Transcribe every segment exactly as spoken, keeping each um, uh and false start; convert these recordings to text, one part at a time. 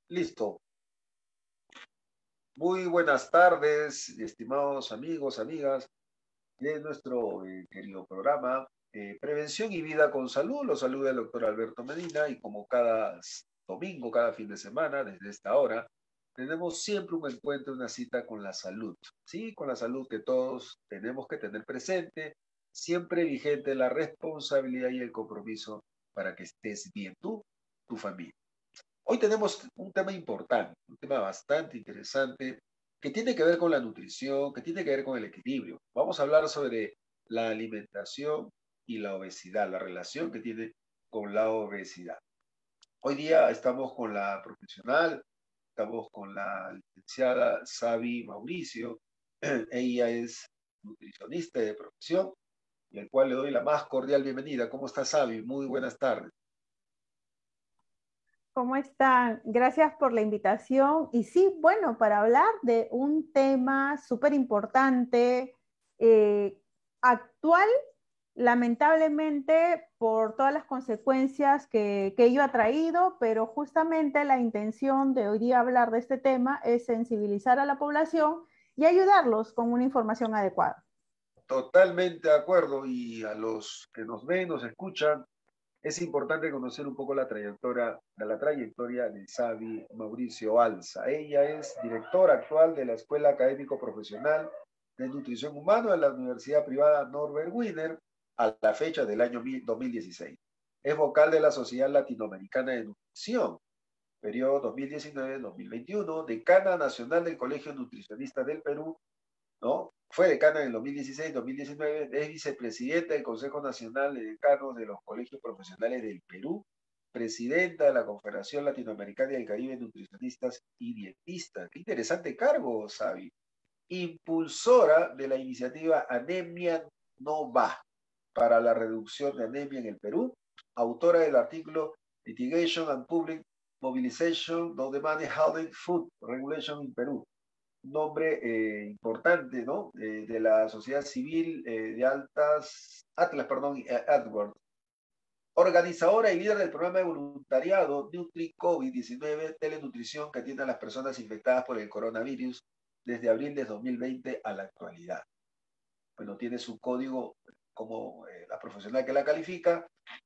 Listo. Muy buenas tardes, estimados amigos, amigas de nuestro eh, querido programa eh, Prevención y Vida con Salud. Los saluda el doctor Alberto Medina y como cada domingo, cada fin de semana, desde esta hora, tenemos siempre un encuentro, una cita con la salud, ¿sí? Con la salud que todos tenemos que tener presente, siempre vigente la responsabilidad y el compromiso para que estés bien tú, tu familia. Hoy tenemos un tema importante, un tema bastante interesante, que tiene que ver con la nutrición, que tiene que ver con el equilibrio. Vamos a hablar sobre la alimentación y la obesidad, la relación que tiene con la obesidad. Hoy día estamos con la profesional, estamos con la licenciada Sabi Mauricio. Ella es nutricionista de profesión y al cual le doy la más cordial bienvenida. ¿Cómo está, Sabi? Muy buenas tardes. ¿Cómo están? Gracias por la invitación. Y sí, bueno, para hablar de un tema súper importante, eh, actual, lamentablemente, por todas las consecuencias que, que ello ha traído, pero justamente la intención de hoy día hablar de este tema es sensibilizar a la población y ayudarlos con una información adecuada. Totalmente de acuerdo, y a los que nos ven, nos escuchan, es importante conocer un poco la trayectoria, de la trayectoria de Sabi Mauricio Alza. Ella es directora actual de la Escuela Académico Profesional de Nutrición Humana de la Universidad Privada Norbert Wiener a la fecha del año dos mil dieciséis. Es vocal de la Sociedad Latinoamericana de Nutrición, periodo dos mil diecinueve a dos mil veintiuno, decana nacional del Colegio Nutricionista del Perú, ¿no? Fue decana en el dos mil dieciséis dos mil diecinueve, es vicepresidenta del Consejo Nacional de Decanos de los Colegios Profesionales del Perú, presidenta de la Confederación Latinoamericana y del Caribe de Nutricionistas y Dietistas. Qué interesante cargo, Sabi. Impulsora de la iniciativa Anemia No Va para la reducción de anemia en el Perú, autora del artículo Litigation and Public Mobilization of the Money Health Food Regulation in Perú. Nombre eh, importante, ¿no? Eh, de la sociedad civil eh, de Altas, Atlas, perdón, Edward. Organizadora y líder del programa de voluntariado Nutri COVID diecinueve, telenutrición que atiende a las personas infectadas por el coronavirus desde abril de dos mil veinte a la actualidad. Bueno, tiene su código como eh, la profesional que la califica.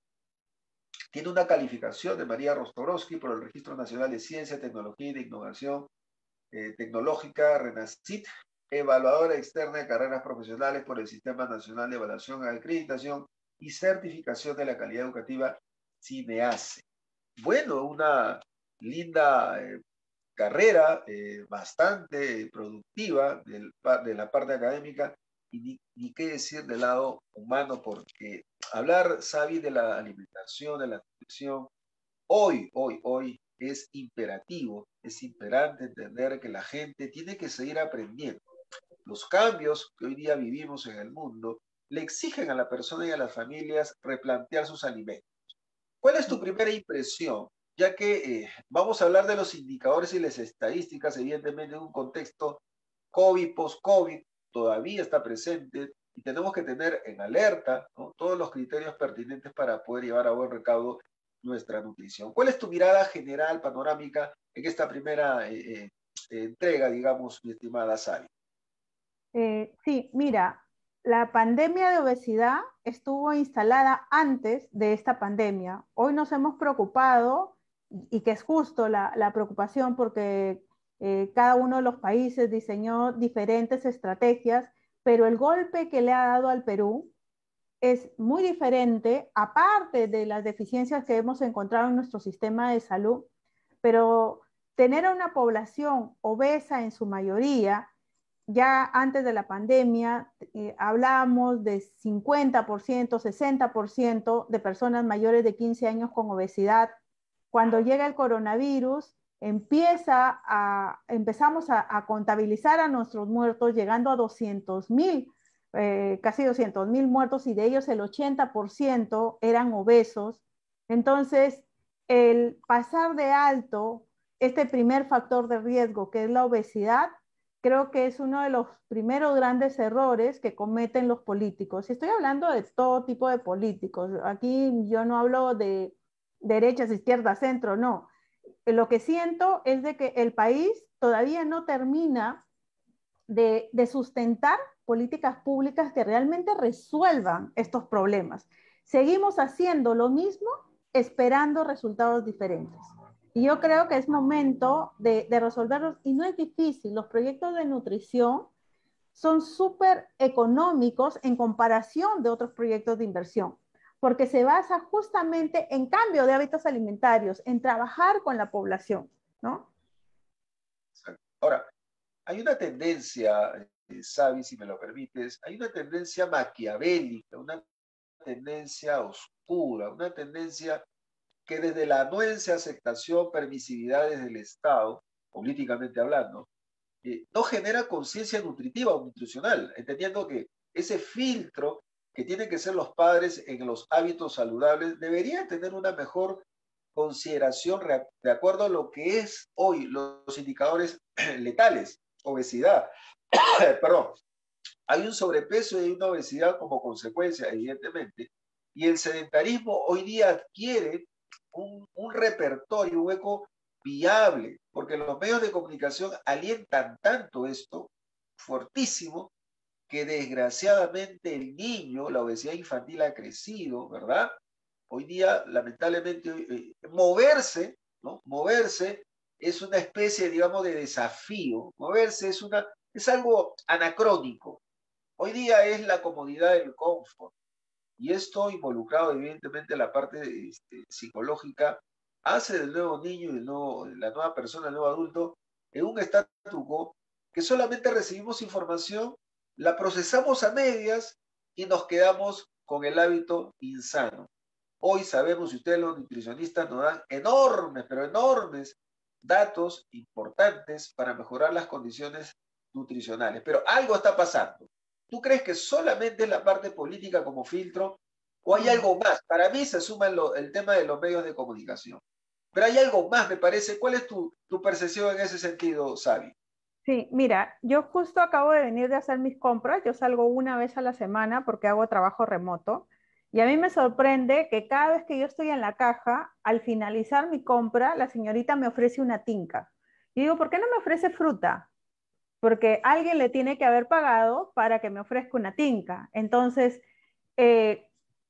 Tiene una calificación de María Rostorowski por el Registro Nacional de Ciencia, Tecnología y de Innovación Eh, tecnológica RENACIT, evaluadora externa de carreras profesionales por el Sistema Nacional de Evaluación, Acreditación y Certificación de la Calidad Educativa, CINEACE. Bueno, una linda eh, carrera, eh, bastante productiva del, de la parte académica, y ni, ni qué decir del lado humano, porque hablar, Sabi, de la alimentación, de la nutrición, hoy, hoy, hoy es imperativo, es imperante entender que la gente tiene que seguir aprendiendo. Los cambios que hoy día vivimos en el mundo le exigen a la persona y a las familias replantear sus alimentos. ¿Cuál es tu primera impresión? Ya que eh, vamos a hablar de los indicadores y las estadísticas, evidentemente en un contexto COVID, post-COVID, todavía está presente y tenemos que tener en alerta, ¿no?, todos los criterios pertinentes para poder llevar a buen recaudo nuestra nutrición. ¿Cuál es tu mirada general, panorámica, en esta primera eh, eh, entrega, digamos, mi estimada Sari? Eh, sí, mira, la pandemia de obesidad estuvo instalada antes de esta pandemia. Hoy nos hemos preocupado, y que es justo la, la preocupación porque eh, cada uno de los países diseñó diferentes estrategias, pero el golpe que le ha dado al Perú es muy diferente, aparte de las deficiencias que hemos encontrado en nuestro sistema de salud, pero tener a una población obesa en su mayoría, ya antes de la pandemia, eh, hablábamos de cincuenta por ciento, sesenta por ciento de personas mayores de quince años con obesidad. Cuando llega el coronavirus, empieza a, empezamos a, a contabilizar a nuestros muertos, llegando a doscientos mil, eh, casi doscientos mil muertos, y de ellos el ochenta por ciento eran obesos. Entonces, el pasar de alto este primer factor de riesgo, que es la obesidad, creo que es uno de los primeros grandes errores que cometen los políticos. Y estoy hablando de todo tipo de políticos. Aquí yo no hablo de derechas, izquierdas, centro, no. lo que siento es de que el país todavía no termina de, de sustentar políticas públicas que realmente resuelvan estos problemas. Seguimos haciendo lo mismo esperando resultados diferentes. Y yo creo que es momento de, de resolverlos y no es difícil. Los proyectos de nutrición son súper económicos en comparación de otros proyectos de inversión, porque se basa justamente en cambio de hábitos alimentarios, en trabajar con la población, ¿no? Ahora, hay una tendencia, eh, Savi, si me lo permites, hay una tendencia maquiavélica, una tendencia oscura, una tendencia que desde la anuencia, aceptación, permisividades del Estado, políticamente hablando, eh, no genera conciencia nutritiva o nutricional, entendiendo que ese filtro que tienen que ser los padres en los hábitos saludables debería tener una mejor consideración de acuerdo a lo que es hoy los indicadores letales, obesidad, perdón, hay un sobrepeso y hay una obesidad como consecuencia, evidentemente, y el sedentarismo hoy día adquiere un, un repertorio, un eco viable, porque los medios de comunicación alientan tanto esto, fortísimo, que desgraciadamente el niño, la obesidad infantil ha crecido, ¿verdad? Hoy día, lamentablemente, eh, moverse, ¿no? Moverse es una especie, digamos, de desafío. Moverse es, una, es algo anacrónico. Hoy día es la comodidad del confort. Y esto involucrado, evidentemente, la parte este, psicológica, hace del nuevo niño y del nuevo, de la nueva persona, el nuevo adulto, en un statu quo que solamente recibimos información, la procesamos a medias y nos quedamos con el hábito insano. Hoy sabemos, y ustedes los nutricionistas nos dan enormes, pero enormes datos importantes para mejorar las condiciones nutricionales. Pero algo está pasando. ¿Tú crees que solamente es la parte política como filtro o hay algo más? Para mí se suma lo, el tema de los medios de comunicación. Pero hay algo más, me parece. ¿Cuál es tu, tu percepción en ese sentido, Savi? Sí, mira, yo justo acabo de venir de hacer mis compras, yo salgo una vez a la semana porque hago trabajo remoto y a mí me sorprende que cada vez que yo estoy en la caja, al finalizar mi compra, la señorita me ofrece una tinca. Y digo, ¿por qué no me ofrece fruta? Porque alguien le tiene que haber pagado para que me ofrezca una tinca. Entonces, eh,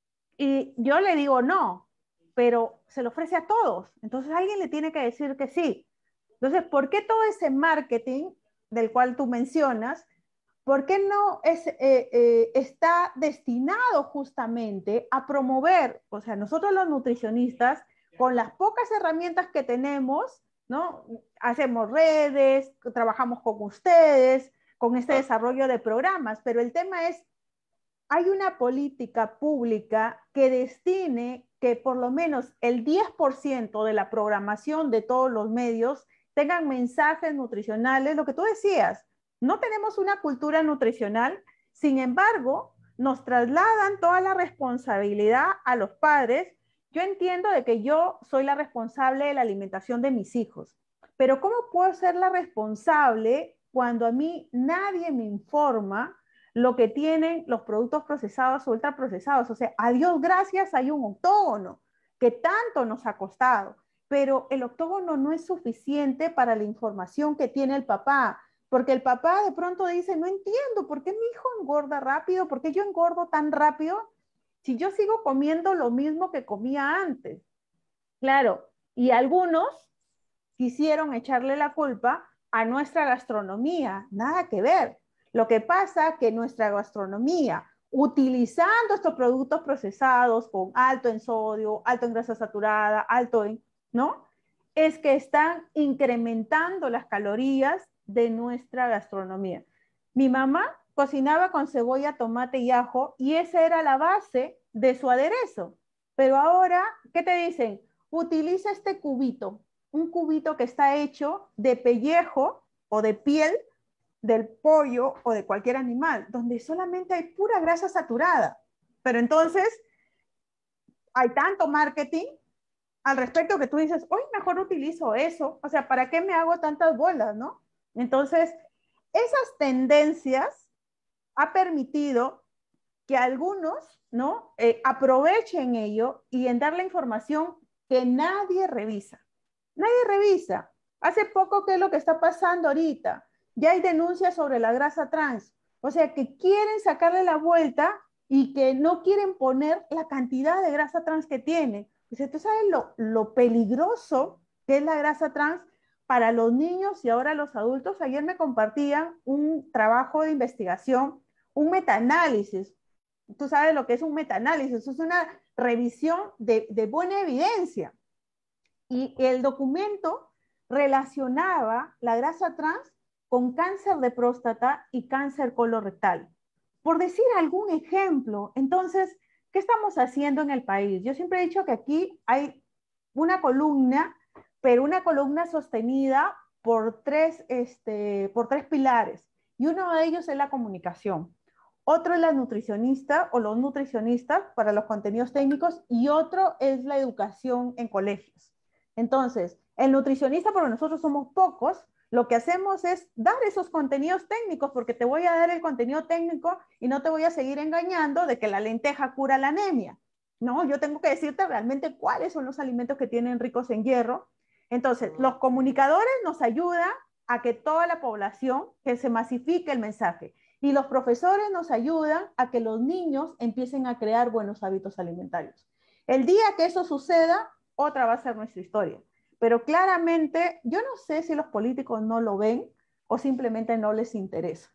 y yo le digo no, pero se lo ofrece a todos. Entonces alguien le tiene que decir que sí. Entonces, ¿por qué todo ese marketing del cual tú mencionas, por qué no es, eh, eh, está destinado justamente a promover, o sea, nosotros los nutricionistas, con las pocas herramientas que tenemos, ¿no? Hacemos redes, trabajamos con ustedes, con este desarrollo de programas, pero el tema es, hay una política pública que destine que por lo menos el diez por ciento de la programación de todos los medios tengan mensajes nutricionales, lo que tú decías, no tenemos una cultura nutricional, sin embargo, nos trasladan toda la responsabilidad a los padres. Yo entiendo de que yo soy la responsable de la alimentación de mis hijos, pero ¿cómo puedo ser la responsable cuando a mí nadie me informa lo que tienen los productos procesados o ultraprocesados? O sea, a Dios gracias hay un octógono que tanto nos ha costado, pero el octógono no es suficiente para la información que tiene el papá, porque el papá de pronto dice, no entiendo, ¿por qué mi hijo engorda rápido? ¿Por qué yo engordo tan rápido si yo sigo comiendo lo mismo que comía antes? Claro, y algunos quisieron echarle la culpa a nuestra gastronomía, nada que ver. Lo que pasa es que nuestra gastronomía, utilizando estos productos procesados con alto en sodio, alto en grasa saturada, alto en, ¿no? Es que están incrementando las calorías de nuestra gastronomía. Mi mamá cocinaba con cebolla, tomate y ajo y esa era la base de su aderezo. Pero ahora, ¿qué te dicen? Utiliza este cubito, un cubito que está hecho de pellejo o de piel del pollo o de cualquier animal, donde solamente hay pura grasa saturada. Pero entonces hay tanto marketing al respecto que tú dices, hoy mejor utilizo eso, o sea, ¿para qué me hago tantas bolas, no? Entonces, esas tendencias ha permitido que algunos, ¿no? Eh, aprovechen ello y en dar la información que nadie revisa. Nadie revisa. Hace poco, ¿qué es lo que está pasando ahorita? Ya hay denuncias sobre la grasa trans. O sea, que quieren sacarle la vuelta y que no quieren poner la cantidad de grasa trans que tiene. O sea, ¿tú sabes lo, lo peligroso que es la grasa trans para los niños y ahora los adultos? Ayer me compartían un trabajo de investigación, un metaanálisis. Tú sabes lo que es un metaanálisis, es una revisión de, de buena evidencia. Y el documento relacionaba la grasa trans con cáncer de próstata y cáncer colorectal. Por decir algún ejemplo, entonces, ¿qué estamos haciendo en el país? Yo siempre he dicho que aquí hay una columna, pero una columna sostenida por tres, este, por tres pilares, y uno de ellos es la comunicación. Otro es la nutricionista o los nutricionistas para los contenidos técnicos, y otro es la educación en colegios. Entonces, el nutricionista, porque nosotros somos pocos, lo que hacemos es dar esos contenidos técnicos, porque te voy a dar el contenido técnico y no te voy a seguir engañando de que la lenteja cura la anemia. No, yo tengo que decirte realmente cuáles son los alimentos que tienen ricos en hierro. Entonces, los comunicadores nos ayudan a que toda la población, que se masifique el mensaje. Y los profesores nos ayudan a que los niños empiecen a crear buenos hábitos alimentarios. El día que eso suceda, otra va a ser nuestra historia. Pero claramente, yo no sé si los políticos no lo ven o simplemente no les interesa.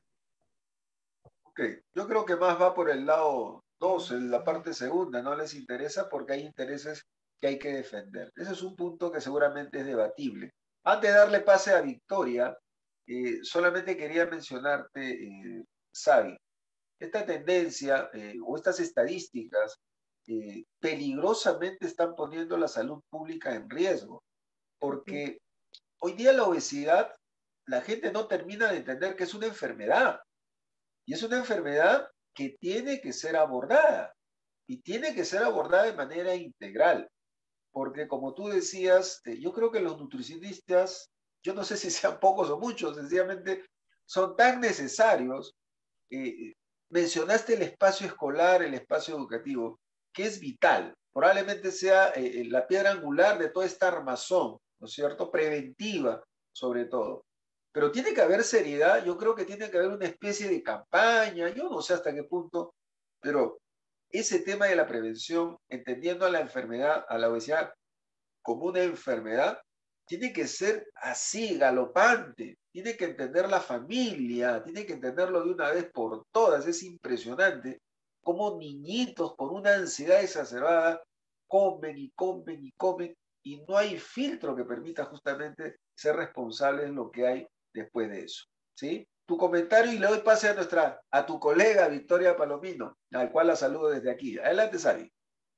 Ok, yo creo que más va por el lado dos, en la parte segunda, no les interesa porque hay intereses que hay que defender. Ese es un punto que seguramente es debatible. Antes de darle pase a Victoria, eh, solamente quería mencionarte, eh, Savi, esta tendencia eh, o estas estadísticas eh, peligrosamente están poniendo la salud pública en riesgo, porque hoy día la obesidad, la gente no termina de entender que es una enfermedad, y es una enfermedad que tiene que ser abordada, y tiene que ser abordada de manera integral, porque como tú decías, eh, yo creo que los nutricionistas, yo no sé si sean pocos o muchos, sencillamente son tan necesarios. eh, Mencionaste el espacio escolar, el espacio educativo, que es vital. Probablemente sea eh, la piedra angular de toda esta armazón, ¿no es cierto? Preventiva, sobre todo. Pero tiene que haber seriedad, yo creo que tiene que haber una especie de campaña, yo no sé hasta qué punto, pero ese tema de la prevención, entendiendo a la enfermedad, a la obesidad como una enfermedad, tiene que ser así, galopante, tiene que entender la familia, tiene que entenderlo de una vez por todas. Es impresionante cómo niñitos con una ansiedad exacerbada comen y comen y comen y no hay filtro que permita justamente ser responsable de lo que hay después de eso. ¿Sí? Tu comentario y le doy pase a nuestra, a tu colega Victoria Palomino, al cual la saludo desde aquí. Adelante, Sari.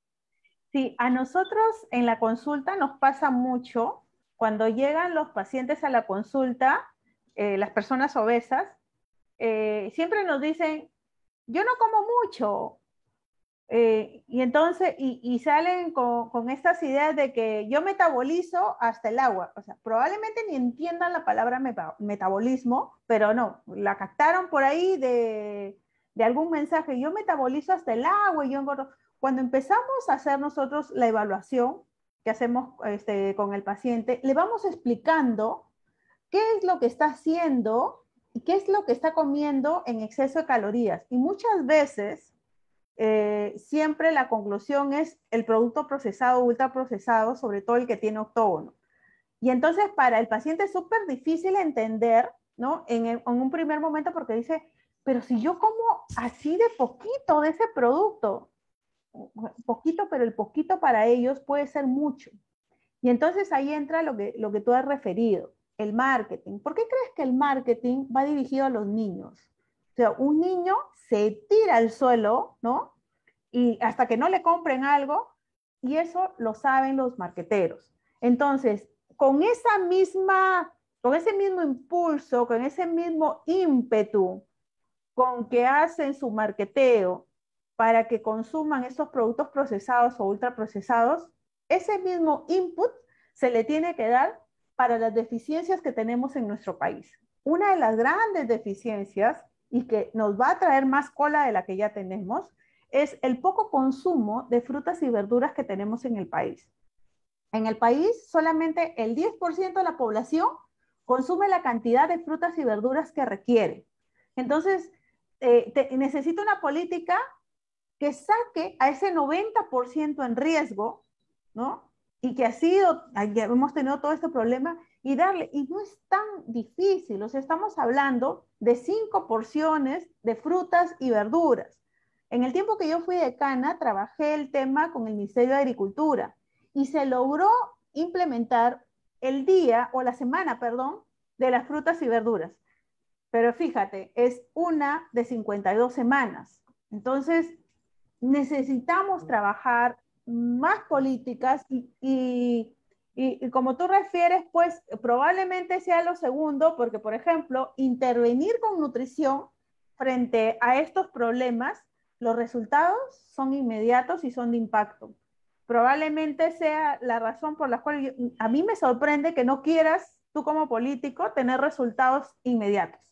Sí, a nosotros en la consulta nos pasa mucho cuando llegan los pacientes a la consulta, eh, las personas obesas, eh, siempre nos dicen, yo no como mucho. Eh, y entonces, y, y salen con, con, estas ideas de que yo metabolizo hasta el agua. O sea, probablemente ni entiendan la palabra meta, metabolismo, pero no, la captaron por ahí de, de algún mensaje. Yo metabolizo hasta el agua y yo engordo. Cuando empezamos a hacer nosotros la evaluación que hacemos este, con el paciente, le vamos explicando qué es lo que está haciendo y qué es lo que está comiendo en exceso de calorías. Y muchas veces eh, siempre la conclusión es el producto procesado, ultraprocesado, sobre todo el que tiene octógono. Y entonces para el paciente es súper difícil entender, ¿no? En, el, en un primer momento porque dice, pero si yo como así de poquito de ese producto, poquito, pero el poquito para ellos puede ser mucho. Y entonces ahí entra lo que, lo que tú has referido, el marketing. ¿Por qué crees que el marketing va dirigido a los niños? O sea, un niño se tira al suelo, ¿no? Y hasta que no le compren algo, y eso lo saben los marqueteros. Entonces, con esa misma, con ese mismo impulso, con ese mismo ímpetu con que hacen su marketeo para que consuman estos productos procesados o ultraprocesados, ese mismo input se le tiene que dar para las deficiencias que tenemos en nuestro país. Una de las grandes deficiencias y que nos va a traer más cola de la que ya tenemos es el poco consumo de frutas y verduras que tenemos en el país. En el país, solamente el diez por ciento de la población consume la cantidad de frutas y verduras que requiere. Entonces, eh, te, necesita una política que saque a ese noventa por ciento en riesgo, ¿no? Y que ha sido, que hemos tenido todo este problema, y darle, y no es tan difícil, o sea, estamos hablando de cinco porciones de frutas y verduras. En el tiempo que yo fui decana, trabajé el tema con el Ministerio de Agricultura, y se logró implementar el día, o la semana, perdón, de las frutas y verduras. Pero fíjate, es una de cincuenta y dos semanas. Entonces, necesitamos trabajar más políticas y, y, y, y, como tú refieres, pues probablemente sea lo segundo, porque por ejemplo, intervenir con nutrición frente a estos problemas, los resultados son inmediatos y son de impacto. Probablemente sea la razón por la cual yo, a mí me sorprende que no quieras tú como político tener resultados inmediatos.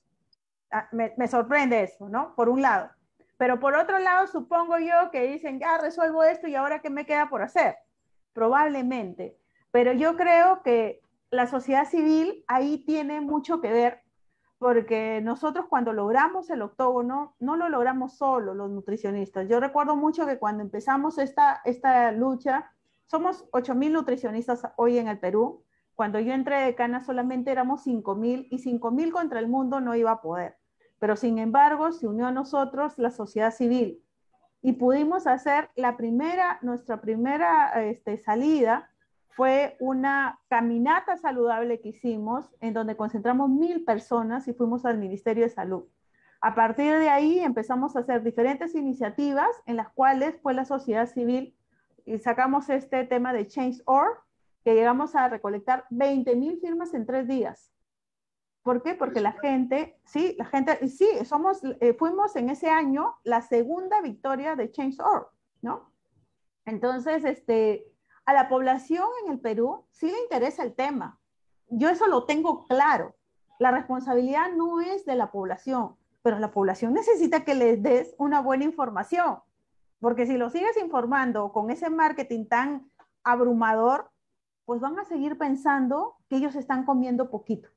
Me, me sorprende eso, ¿no? Por un lado. Pero por otro lado, supongo yo que dicen, ya resuelvo esto y ahora qué me queda por hacer. Probablemente. Pero yo creo que la sociedad civil ahí tiene mucho que ver, porque nosotros cuando logramos el octógono, no lo logramos solo los nutricionistas. Yo recuerdo mucho que cuando empezamos esta, esta lucha, somos ocho mil nutricionistas hoy en el Perú. Cuando yo entré de decana solamente éramos cinco mil, y cinco mil contra el mundo no iba a poder. Pero sin embargo, se unió a nosotros la sociedad civil y pudimos hacer la primera, nuestra primera este, salida fue una caminata saludable que hicimos en donde concentramos mil personas y fuimos al Ministerio de Salud. A partir de ahí empezamos a hacer diferentes iniciativas en las cuales fue la sociedad civil y sacamos este tema de Change punto org, que llegamos a recolectar veinte mil firmas en tres días. ¿Por qué? Porque la gente, sí, la gente, sí, somos, eh, fuimos en ese año la segunda victoria de Change punto org, ¿no? Entonces, este, a la población en el Perú sí le interesa el tema. Yo eso lo tengo claro. La responsabilidad no es de la población, pero la población necesita que les des una buena información, porque si lo sigues informando con ese marketing tan abrumador, pues van a seguir pensando que ellos están comiendo poquito.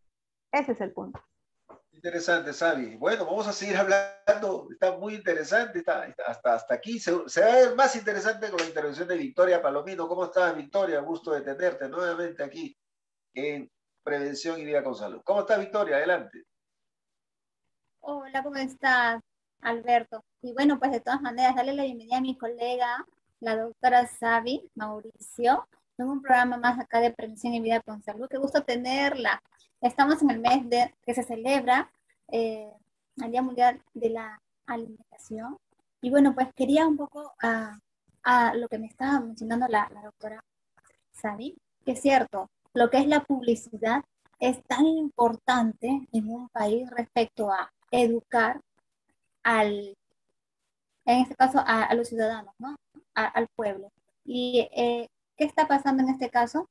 Ese es el punto. Interesante, Sabi. Bueno, vamos a seguir hablando. Está muy interesante. Está, está- hasta, hasta aquí se, se va a ver más interesante con la intervención de Victoria Palomino. ¿Cómo estás, Victoria? Gusto de tenerte nuevamente aquí en Prevención y Vida con Salud. ¿Cómo estás, Victoria? Adelante. Hola, ¿cómo estás, Alberto? Y bueno, pues de todas maneras, darle la bienvenida a mi colega, la doctora Sabi Mauricio, en un programa más acá de Prevención y Vida con Salud. Qué gusto tenerla. Estamos en el mes de, que se celebra eh, el Día Mundial de la Alimentación. Y bueno, pues quería un poco a, a lo que me estaba mencionando la, la doctora Sabi, que es cierto, lo que es la publicidad es tan importante en un país respecto a educar al, en este caso, a, a los ciudadanos, ¿no? A, al pueblo. ¿Y eh, qué está pasando en este caso?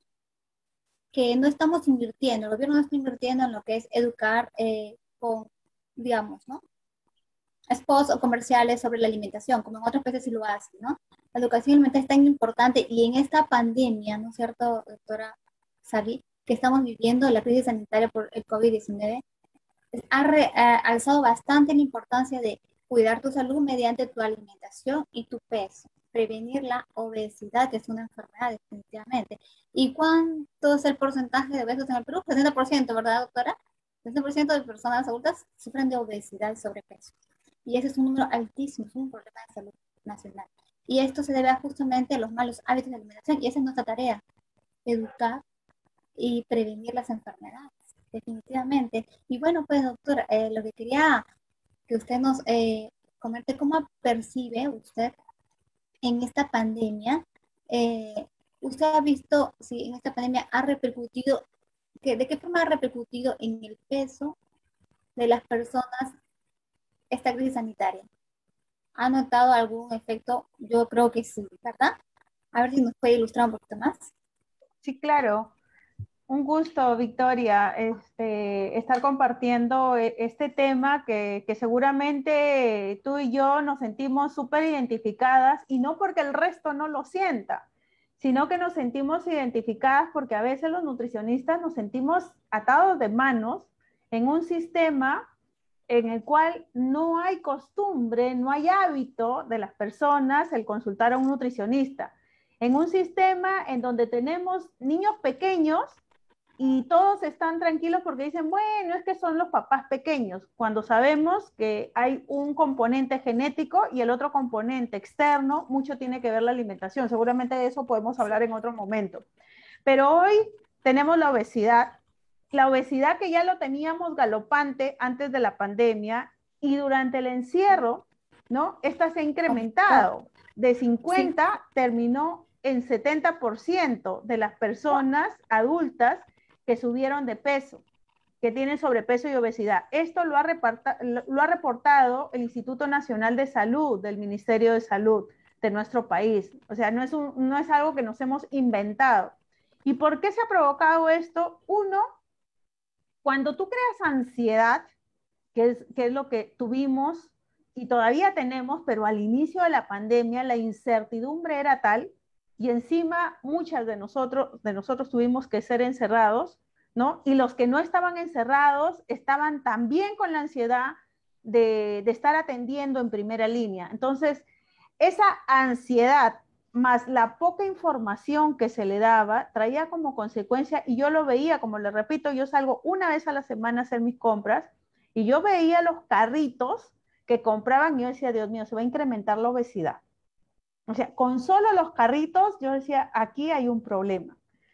Que no estamos invirtiendo, el gobierno no está invirtiendo en lo que es educar eh, con, digamos, ¿no? Spots o comerciales sobre la alimentación, como en otros países sí lo hacen, ¿no? La educación alimentaria es tan importante y en esta pandemia, ¿no es cierto, doctora Sabi, que estamos viviendo la crisis sanitaria por el COVID diecinueve, ha, re, ha alzado bastante la importancia de cuidar tu salud mediante tu alimentación y tu peso, prevenir la obesidad, que es una enfermedad definitivamente. ¿Y cuánto es el porcentaje de obesos en el Perú? sesenta por ciento, ¿verdad, doctora? sesenta por ciento de personas adultas sufren de obesidad y sobrepeso. Y ese es un número altísimo, es un problema de salud nacional. Y esto se debe justamente a los malos hábitos de alimentación, y esa es nuestra tarea, educar y prevenir las enfermedades, definitivamente. Y bueno, pues doctora, eh, lo que quería que usted nos eh, comente, ¿cómo percibe usted en esta pandemia? Eh, ¿Usted ha visto si en esta pandemia ha repercutido, que, de qué forma ha repercutido en el peso de las personas esta crisis sanitaria? ¿Ha notado algún efecto? Yo creo que sí, ¿verdad? A ver si nos puede ilustrar un poquito más. Sí, claro. Un gusto, Victoria, este, estar compartiendo eh, este tema que, que seguramente tú y yo nos sentimos súper identificadas, y no porque el resto no lo sienta, sino que nos sentimos identificadas porque a veces los nutricionistas nos sentimos atados de manos en un sistema en el cual no hay costumbre, no hay hábito de las personas el consultar a un nutricionista. En un sistema en donde tenemos niños pequeños y todos están tranquilos porque dicen, bueno, es que son los papás pequeños, cuando sabemos que hay un componente genético y el otro componente externo, mucho tiene que ver la alimentación. Seguramente de eso podemos hablar en otro momento. Pero hoy tenemos la obesidad, la obesidad que ya lo teníamos galopante antes de la pandemia y durante el encierro, ¿no? Esta se ha incrementado. De cincuenta sí. terminó en setenta por ciento de las personas adultas que subieron de peso, que tienen sobrepeso y obesidad. Esto lo ha, lo ha reportado el Instituto Nacional de Salud del Ministerio de Salud de nuestro país. O sea, no es, un, no es algo que nos hemos inventado. ¿Y por qué se ha provocado esto? Uno, cuando tú creas ansiedad, que es, que es lo que tuvimos y todavía tenemos, pero al inicio de la pandemia la incertidumbre era tal y encima muchas de nosotros, de nosotros tuvimos que ser encerrados, ¿no? Y los que no estaban encerrados estaban también con la ansiedad de, de estar atendiendo en primera línea. Entonces, esa ansiedad más la poca información que se le daba, traía como consecuencia, y yo lo veía, como les repito, yo salgo una vez a la semana a hacer mis compras, y yo veía los carritos que compraban, y yo decía, Dios mío, se va a incrementar la obesidad. O sea, con solo los carritos, yo decía, aquí hay un problema.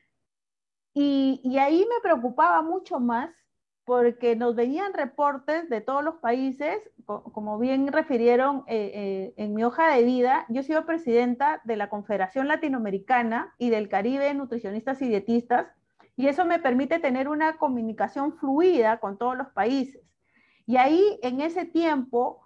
Y, y ahí me preocupaba mucho más, porque nos venían reportes de todos los países, como bien refirieron eh, eh, en mi hoja de vida, yo he sido presidenta de la Confederación Latinoamericana y del Caribe de Nutricionistas y Dietistas, y eso me permite tener una comunicación fluida con todos los países. Y ahí, en ese tiempo,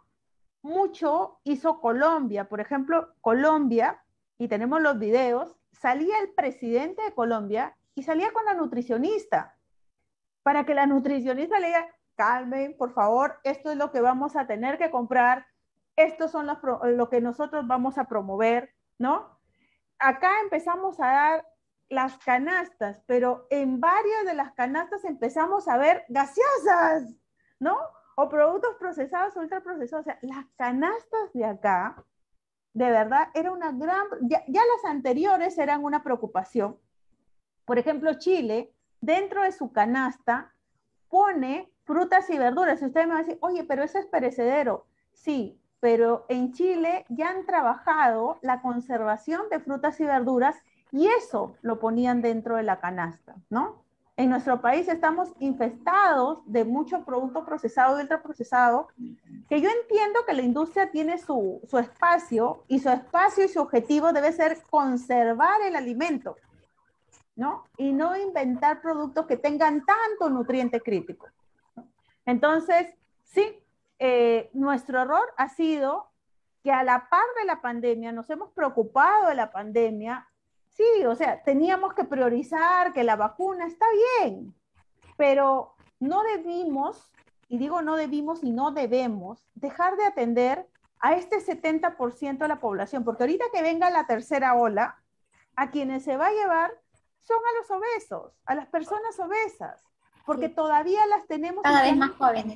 mucho hizo Colombia. Por ejemplo, Colombia, y tenemos los videos, salía el presidente de Colombia y salía con la nutricionista, para que la nutricionista le diga, calmen, por favor, esto es lo que vamos a tener que comprar, estos son los, lo que nosotros vamos a promover, ¿no? Acá empezamos a dar las canastas, pero en varias de las canastas empezamos a ver gaseosas, ¿no? O productos procesados, ultraprocesados. O sea, las canastas de acá, de verdad, era una gran... Ya, ya las anteriores eran una preocupación. Por ejemplo, Chile, dentro de su canasta, pone frutas y verduras. Y ustedes me van a decir, oye, pero eso es perecedero. Sí, pero en Chile ya han trabajado la conservación de frutas y verduras y eso lo ponían dentro de la canasta, ¿no? En nuestro país estamos infestados de mucho producto procesado y ultraprocesado, que yo entiendo que la industria tiene su, su espacio, y su espacio y su objetivo debe ser conservar el alimento, ¿no? Y no inventar productos que tengan tanto nutriente crítico. Entonces, sí, eh, nuestro error ha sido que a la par de la pandemia, nos hemos preocupado de la pandemia. Sí, o sea, teníamos que priorizar que la vacuna está bien, pero no debimos, y digo no debimos y no debemos, dejar de atender a este setenta por ciento de la población, porque ahorita que venga la tercera ola, a quienes se va a llevar son a los obesos, a las personas obesas, porque sí, todavía las tenemos cada vez más jóvenes.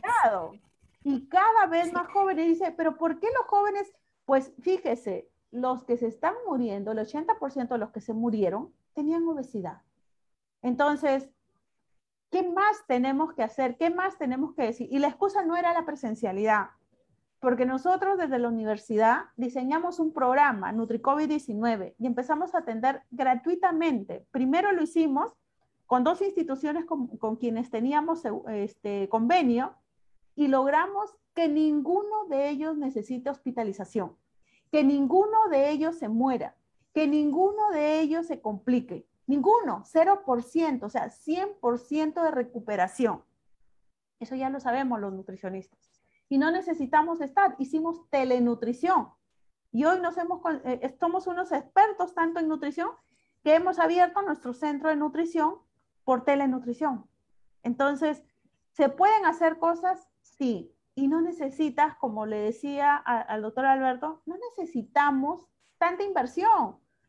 Y cada vez Sí. más jóvenes. Dice, pero ¿por qué los jóvenes? Pues fíjese, los que se están muriendo, el ochenta por ciento de los que se murieron, tenían obesidad. Entonces, ¿qué más tenemos que hacer? ¿Qué más tenemos que decir? Y la excusa no era la presencialidad, porque nosotros desde la universidad diseñamos un programa, NutriCovid diecinueve, y empezamos a atender gratuitamente. Primero lo hicimos con dos instituciones con, con quienes teníamos este convenio, y logramos que ninguno de ellos necesite hospitalización, que ninguno de ellos se muera, que ninguno de ellos se complique. Ninguno, cero por ciento, o sea, cien por ciento de recuperación. Eso ya lo sabemos los nutricionistas. Y no necesitamos estar, hicimos telenutrición. Y hoy nos hemos, eh, somos unos expertos tanto en nutrición que hemos abierto nuestro centro de nutrición por telenutrición. Entonces, ¿se pueden hacer cosas? Sí. Y no necesitas, como le decía a, al doctor Alberto, no necesitamos tanta inversión.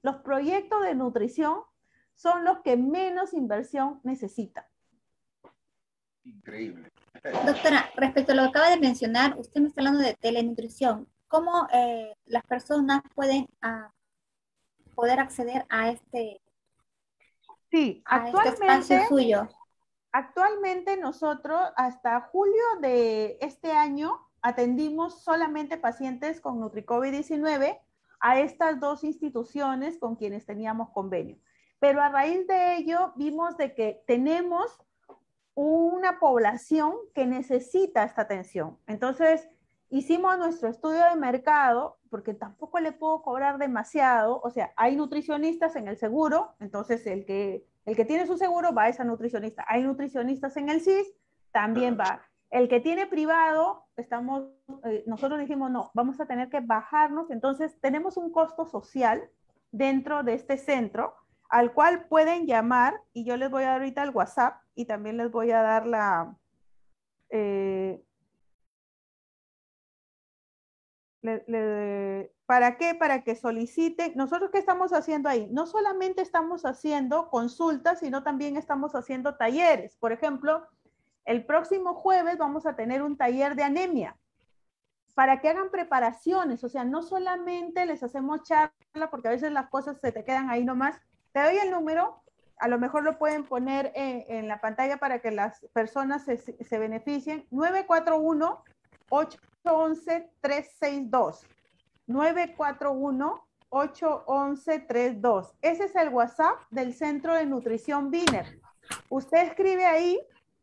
los proyectos de nutrición son los que menos inversión necesitan. Increíble. Doctora, respecto a lo que acaba de mencionar, usted me está hablando de telenutrición. ¿Cómo eh, las personas pueden uh, poder acceder a este, sí, a este actualmente, espacio suyo? Actualmente nosotros hasta julio de este año atendimos solamente pacientes con NutriCovid diecinueve a estas dos instituciones con quienes teníamos convenio. Pero a raíz de ello vimos de que tenemos una población que necesita esta atención. Entonces, hicimos nuestro estudio de mercado, porque tampoco le puedo cobrar demasiado, o sea, hay nutricionistas en el seguro, entonces el que, el que tiene su seguro va a esa nutricionista. Hay nutricionistas en el S I S, también va. El que tiene privado, estamos, eh, nosotros dijimos, no, vamos a tener que bajarnos, entonces tenemos un costo social dentro de este centro, al cual pueden llamar, y yo les voy a dar ahorita el WhatsApp, y también les voy a dar la... Eh, le, le, ¿para qué? Para que soliciten. ¿Nosotros qué estamos haciendo ahí? No solamente estamos haciendo consultas, sino también estamos haciendo talleres. Por ejemplo, el próximo jueves vamos a tener un taller de anemia, para que hagan preparaciones, o sea, no solamente les hacemos charla, porque a veces las cosas se te quedan ahí nomás. Te doy el número, a lo mejor lo pueden poner en, en la pantalla para que las personas se, se beneficien. nueve cuatro uno, ocho uno uno, tres seis dos. nueve cuatro uno, ocho uno uno, tres dos. Ese es el WhatsApp del Centro de Nutrición Biner. Usted escribe ahí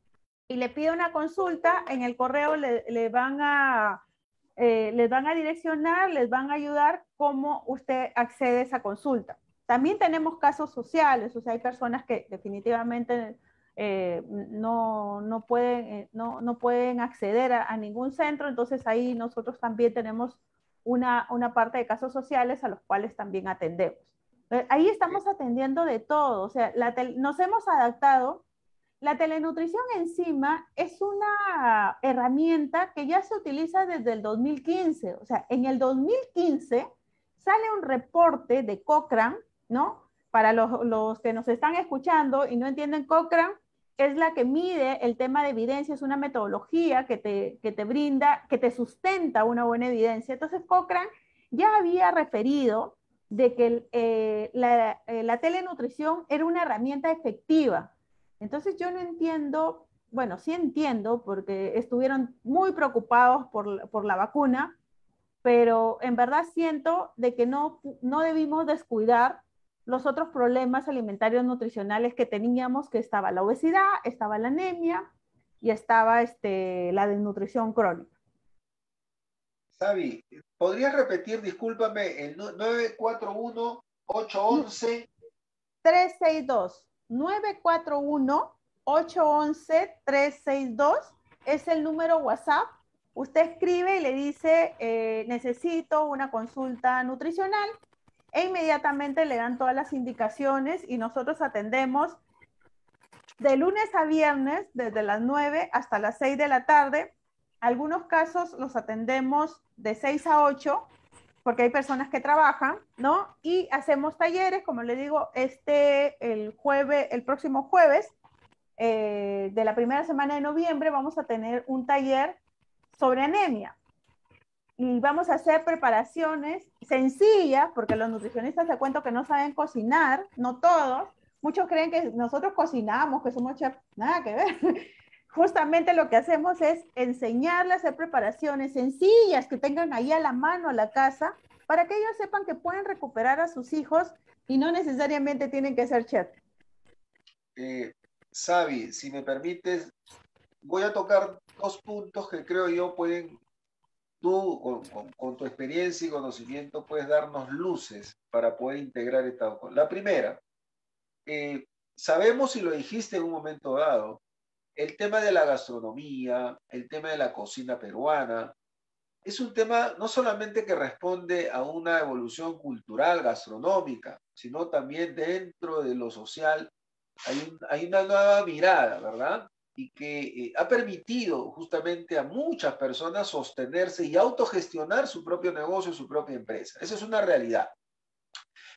y le pide una consulta, en el correo le, le van a... Eh, les van a direccionar, les van a ayudar cómo usted accede a esa consulta. También tenemos casos sociales, o sea, hay personas que definitivamente eh, no, no, pueden, eh, no, no pueden acceder a, a ningún centro, entonces ahí nosotros también tenemos una, una parte de casos sociales a los cuales también atendemos. Ahí estamos atendiendo de todo, o sea, la nos hemos adaptado. La telenutrición encima es una herramienta que ya se utiliza desde el dos mil quince. O sea, en el dos mil quince sale un reporte de Cochrane, ¿no? Para los, los que nos están escuchando y no entienden, Cochrane es la que mide el tema de evidencia, es una metodología que te, que te brinda, que te sustenta una buena evidencia. Entonces, Cochrane ya había referido de que eh, la, eh, la telenutrición era una herramienta efectiva. Entonces yo no entiendo, bueno, sí entiendo porque estuvieron muy preocupados por, por la vacuna, pero en verdad siento de que no, no debimos descuidar los otros problemas alimentarios nutricionales que teníamos, que estaba la obesidad, estaba la anemia y estaba este, la desnutrición crónica. Sabi, ¿podrías repetir, discúlpame, el nueve cuatro uno, ocho uno uno? tres seis dos. nueve cuatro uno, ocho uno uno, tres seis dos es el número WhatsApp. Usted escribe y le dice, eh, necesito una consulta nutricional, e inmediatamente le dan todas las indicaciones y nosotros atendemos de lunes a viernes, desde las nueve hasta las seis de la tarde. Algunos casos los atendemos de seis a ocho, porque hay personas que trabajan, ¿no? Y hacemos talleres, como le digo, este, el jueves, el próximo jueves eh, de la primera semana de noviembre vamos a tener un taller sobre anemia. Y vamos a hacer preparaciones sencillas, porque los nutricionistas te cuento que no saben cocinar, no todos. Muchos creen que nosotros cocinamos, que somos chefs, nada que ver. Justamente lo que hacemos es enseñarles a hacer preparaciones sencillas que tengan ahí a la mano a la casa, para que ellos sepan que pueden recuperar a sus hijos y no necesariamente tienen que ser chef. Eh, Sabi, si me permites, voy a tocar dos puntos que creo yo pueden, tú con, con, con tu experiencia y conocimiento puedes darnos luces para poder integrar esta. La primera, eh, sabemos, y lo dijiste en un momento dado, el tema de la gastronomía, el tema de la cocina peruana, es un tema no solamente que responde a una evolución cultural, gastronómica, sino también dentro de lo social hay, un, hay una nueva mirada, ¿verdad? Y que eh, ha permitido justamente a muchas personas sostenerse y autogestionar su propio negocio, su propia empresa. Esa es una realidad.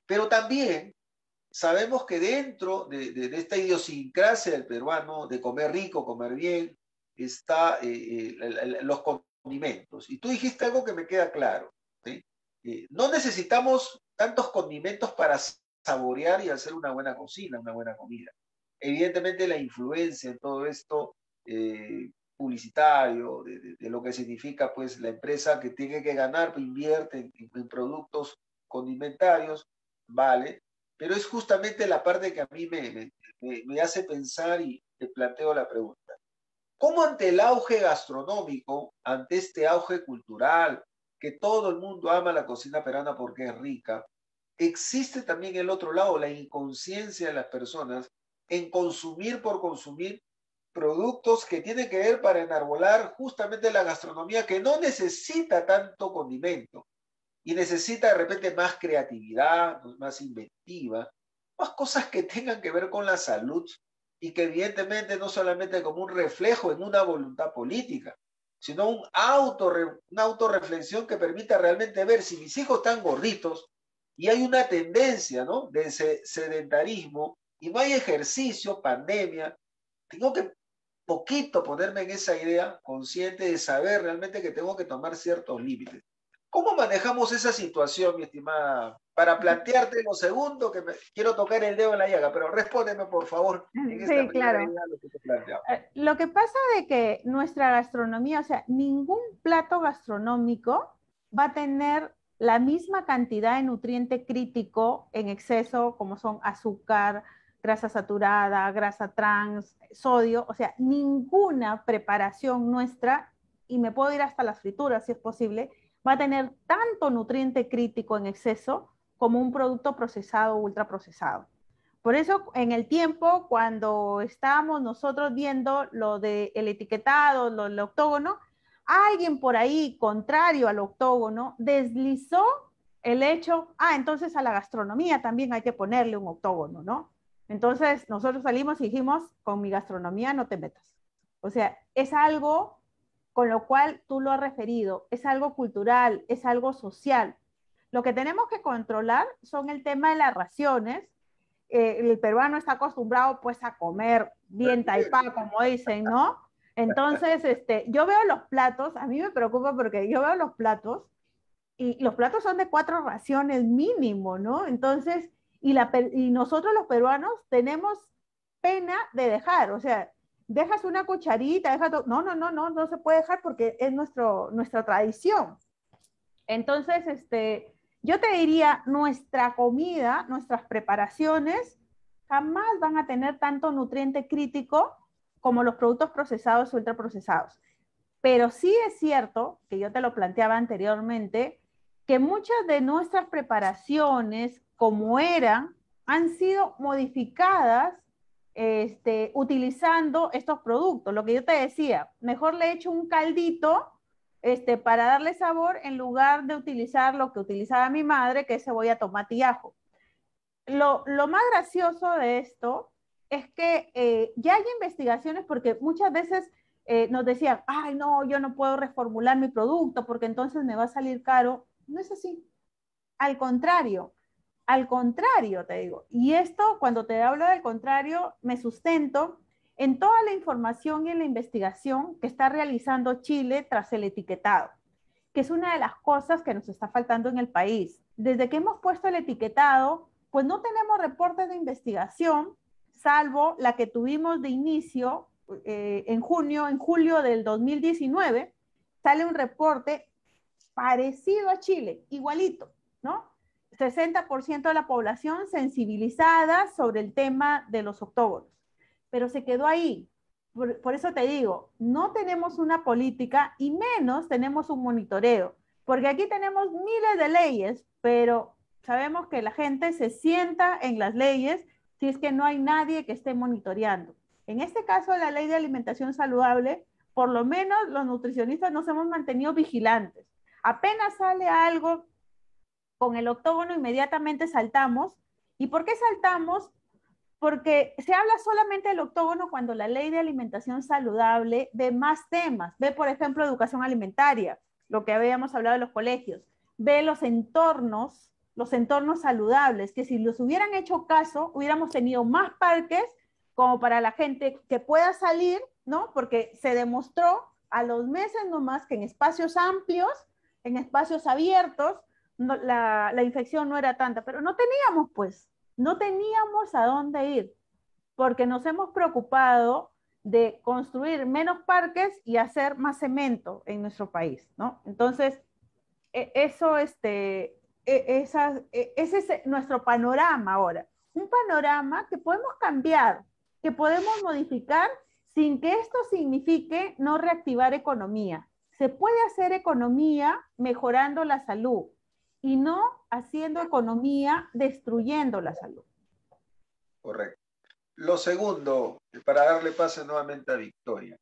Pero también sabemos que dentro de, de, de esta idiosincrasia del peruano, de comer rico, comer bien, está eh, eh, los condimentos. Y tú dijiste algo que me queda claro, ¿sí? Eh, no necesitamos tantos condimentos para saborear y hacer una buena cocina, una buena comida. Evidentemente la influencia en todo esto eh, publicitario, de, de, de, lo que significa pues la empresa que tiene que ganar, pues, invierte en, en productos condimentarios, vale, pero es justamente la parte que a mí me, me, me hace pensar y te planteo la pregunta. ¿Cómo ante el auge gastronómico, ante este auge cultural, que todo el mundo ama la cocina peruana porque es rica, existe también el otro lado, la inconsciencia de las personas en consumir por consumir productos que tienen que ver para enarbolar justamente la gastronomía que no necesita tanto condimento y necesita de repente más creatividad, más inventiva, más cosas que tengan que ver con la salud y que evidentemente no solamente como un reflejo en una voluntad política, sino un auto, una autorreflexión que permita realmente ver si mis hijos están gorditos y hay una tendencia, ¿no?, de sedentarismo y no hay ejercicio, pandemia, tengo que poquito ponerme en esa idea consciente de saber realmente que tengo que tomar ciertos límites. ¿Cómo manejamos esa situación, mi estimada? Para plantearte lo segundo, que me, quiero tocar el dedo en la llaga, pero respóndeme, por favor, en esta sí, claro. idea lo que te planteaba. Lo que pasa de que nuestra gastronomía, o sea, ningún plato gastronómico va a tener la misma cantidad de nutriente crítico en exceso, como son azúcar, grasa saturada, grasa trans, sodio, o sea, ninguna preparación nuestra, y me puedo ir hasta las frituras si es posible, va a tener tanto nutriente crítico en exceso como un producto procesado o ultraprocesado. Por eso, en el tiempo, cuando estábamos nosotros viendo lo del etiquetado, lo del octógono, alguien por ahí, contrario al octógono, deslizó el hecho, ah, entonces a la gastronomía también hay que ponerle un octógono, ¿no? Entonces, nosotros salimos y dijimos, con mi gastronomía no te metas. O sea, es algo con lo cual tú lo has referido, es algo cultural, es algo social. Lo que tenemos que controlar son el tema de las raciones. Eh, el peruano está acostumbrado pues a comer bien taipá, como dicen, ¿no? Entonces, este, yo veo los platos, a mí me preocupa porque yo veo los platos y los platos son de cuatro raciones mínimo, ¿no? Entonces, y, la, y nosotros los peruanos tenemos pena de dejar, o sea, dejas una cucharita, dejas todo. No, no, no, no, no se puede dejar porque es nuestro, nuestra tradición. Entonces, este, yo te diría, nuestra comida, nuestras preparaciones, jamás van a tener tanto nutriente crítico como los productos procesados o ultraprocesados. Pero sí es cierto, que yo te lo planteaba anteriormente, que muchas de nuestras preparaciones, como eran, han sido modificadas este, utilizando estos productos. Lo que yo te decía, mejor le echo un caldito este, para darle sabor en lugar de utilizar lo que utilizaba mi madre, que es cebolla, tomate y ajo. Lo, lo más gracioso de esto es que eh, ya hay investigaciones, porque muchas veces eh, nos decían, ay, no, yo no puedo reformular mi producto porque entonces me va a salir caro. No es así. Al contrario, al contrario, te digo. Y esto, cuando te hablo del contrario, me sustento en toda la información y en la investigación que está realizando Chile tras el etiquetado, que es una de las cosas que nos está faltando en el país. Desde que hemos puesto el etiquetado, pues no tenemos reportes de investigación, salvo la que tuvimos de inicio eh, en junio, en julio del dos mil diecinueve, sale un reporte parecido a Chile, igualito, ¿no? sesenta por ciento de la población sensibilizada sobre el tema de los octógonos, pero se quedó ahí. Por, por eso te digo, no tenemos una política y menos tenemos un monitoreo, porque aquí tenemos miles de leyes, pero sabemos que la gente se sienta en las leyes si es que no hay nadie que esté monitoreando. En este caso, la ley de alimentación saludable, por lo menos los nutricionistas nos hemos mantenido vigilantes. Apenas sale algo con el octógono, inmediatamente saltamos. ¿Y por qué saltamos? Porque se habla solamente del octógono cuando la ley de alimentación saludable ve más temas. Ve, por ejemplo, educación alimentaria, lo que habíamos hablado de los colegios. Ve los entornos los entornos saludables, que si los hubieran hecho caso, hubiéramos tenido más parques como para la gente que pueda salir, ¿no? Porque se demostró a los meses nomás que en espacios amplios, en espacios abiertos, no, la, la infección no era tanta, pero no teníamos pues, no teníamos a dónde ir, porque nos hemos preocupado de construir menos parques y hacer más cemento en nuestro país, ¿no? Entonces, eso, este, esa, ese es nuestro panorama ahora. Un panorama que podemos cambiar, que podemos modificar sin que esto signifique no reactivar economía. Se puede hacer economía mejorando la salud y no haciendo economía destruyendo la salud. Correcto. Lo segundo, para darle paso nuevamente a Victoria,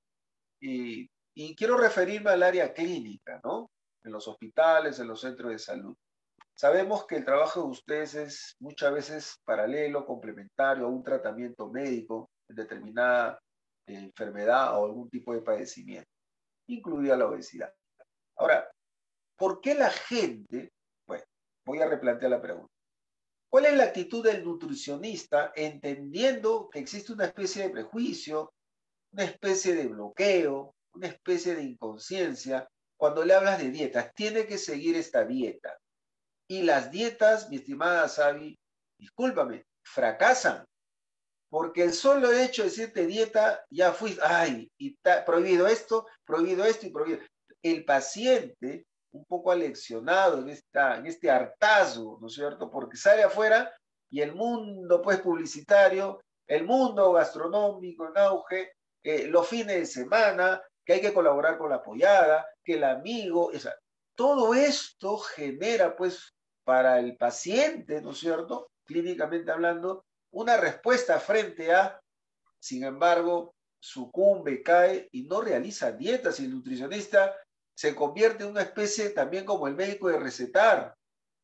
y, y quiero referirme al área clínica, ¿no? En los hospitales, en los centros de salud. Sabemos que el trabajo de ustedes es muchas veces paralelo, complementario a un tratamiento médico en determinada eh, enfermedad o algún tipo de padecimiento, incluida la obesidad. Ahora, ¿por qué la gente? Bueno, voy a replantear la pregunta. ¿Cuál es la actitud del nutricionista entendiendo que existe una especie de prejuicio, una especie de bloqueo, una especie de inconsciencia cuando le hablas de dietas? Tiene que seguir esta dieta. Y las dietas, mi estimada Sabi, discúlpame, fracasan. Porque el solo hecho de decirte dieta, ya fuiste, ay, y está prohibido esto, prohibido esto y prohibido. El paciente, un poco aleccionado en, esta, en este hartazgo, ¿no es cierto? Porque sale afuera y el mundo, pues, publicitario, el mundo gastronómico en auge, eh, los fines de semana, que hay que colaborar con la apoyada, que el amigo, o sea, todo esto genera, pues, para el paciente, ¿no es cierto? Clínicamente hablando, una respuesta frente a, sin embargo, sucumbe, cae y no realiza dietas, y el nutricionista se convierte en una especie también como el médico de recetar.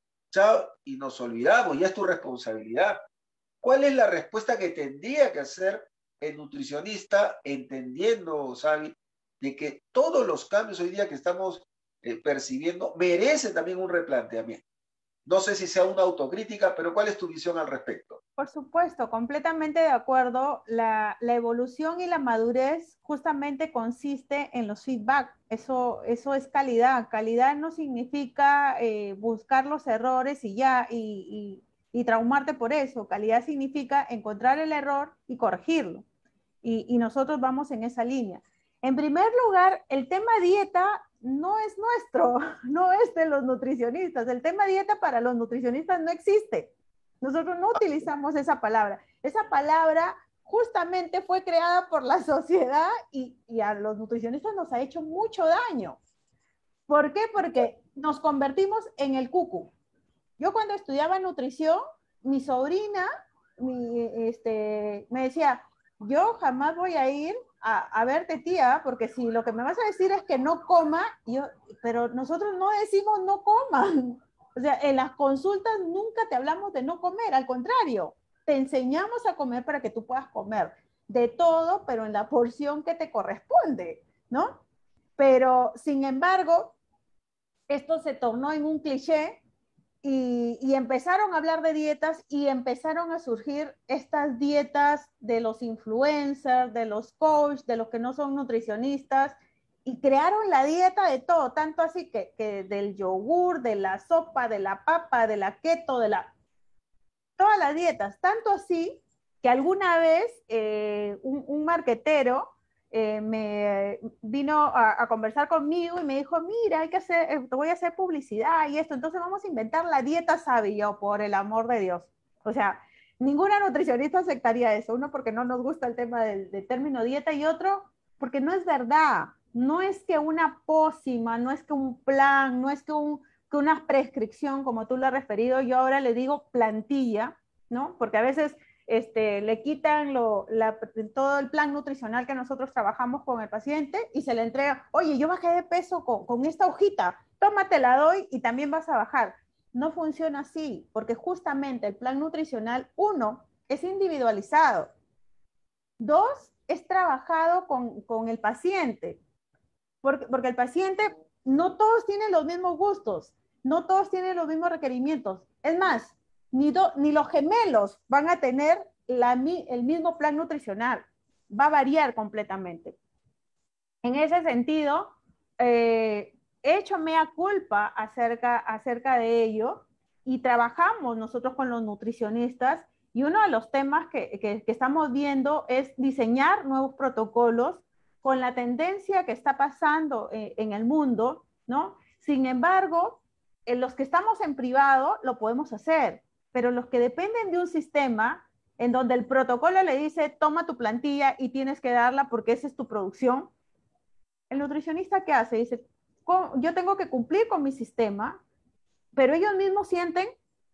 Chao, y nos olvidamos, ya es tu responsabilidad. ¿Cuál es la respuesta que tendría que hacer el nutricionista, entendiendo, Sabi, de que todos los cambios hoy día que estamos eh, percibiendo merecen también un replanteamiento? No sé si sea una autocrítica, pero ¿cuál es tu visión al respecto? Por supuesto, completamente de acuerdo. La, la evolución y la madurez justamente consiste en los feedback. Eso, eso es calidad. Calidad no significa eh, buscar los errores y ya, y, y, y traumarte por eso. Calidad significa encontrar el error y corregirlo. Y, y nosotros vamos en esa línea. En primer lugar, el tema dieta no es nuestro, no es de los nutricionistas. El tema dieta para los nutricionistas no existe. Nosotros no utilizamos esa palabra. Esa palabra justamente fue creada por la sociedad y, y a los nutricionistas nos ha hecho mucho daño. ¿Por qué? Porque nos convertimos en el cucu. Yo cuando estudiaba nutrición, mi sobrina mi, este, me decía, yo jamás voy a ir a, a verte, tía, porque si lo que me vas a decir es que no coma, yo, pero nosotros no decimos no coman. O sea, en las consultas nunca te hablamos de no comer, al contrario, te enseñamos a comer para que tú puedas comer de todo, pero en la porción que te corresponde, ¿no? Pero, sin embargo, esto se tornó en un cliché y, y empezaron a hablar de dietas y empezaron a surgir estas dietas de los influencers, de los coaches, de los que no son nutricionistas, y crearon la dieta de todo, tanto así que, que del yogur, de la sopa, de la papa, de la keto, de la... todas las dietas, tanto así que alguna vez eh, un, un marquetero eh, me vino a, a conversar conmigo y me dijo, mira, hay que hacer, eh, te voy a hacer publicidad y esto, entonces vamos a inventar la dieta Sabi. Yo, por el amor de Dios. O sea, ninguna nutricionista aceptaría eso, uno porque no nos gusta el tema del, del término dieta y otro porque no es verdad. No es que una pócima, no es que un plan, no es que, un, que una prescripción, como tú lo has referido, yo ahora le digo plantilla, ¿no? Porque a veces este, le quitan lo, la, todo el plan nutricional que nosotros trabajamos con el paciente y se le entrega, oye, yo bajé de peso con, con esta hojita, tómate la doy y también vas a bajar. No funciona así, porque justamente el plan nutricional, uno, es individualizado. Dos, es trabajado con, con el paciente. Porque, porque el paciente, no todos tienen los mismos gustos, no todos tienen los mismos requerimientos. Es más, ni, do, ni los gemelos van a tener la, el mismo plan nutricional, va a variar completamente. En ese sentido, eh, he hecho mea culpa acerca, acerca de ello y trabajamos nosotros con los nutricionistas y uno de los temas que, que, que estamos viendo es diseñar nuevos protocolos con la tendencia que está pasando en, en el mundo, ¿no? Sin embargo, en los que estamos en privado lo podemos hacer, pero los que dependen de un sistema en donde el protocolo le dice toma tu plantilla y tienes que darla porque esa es tu producción, el nutricionista ¿qué hace? Dice, yo tengo que cumplir con mi sistema, pero ellos mismos sienten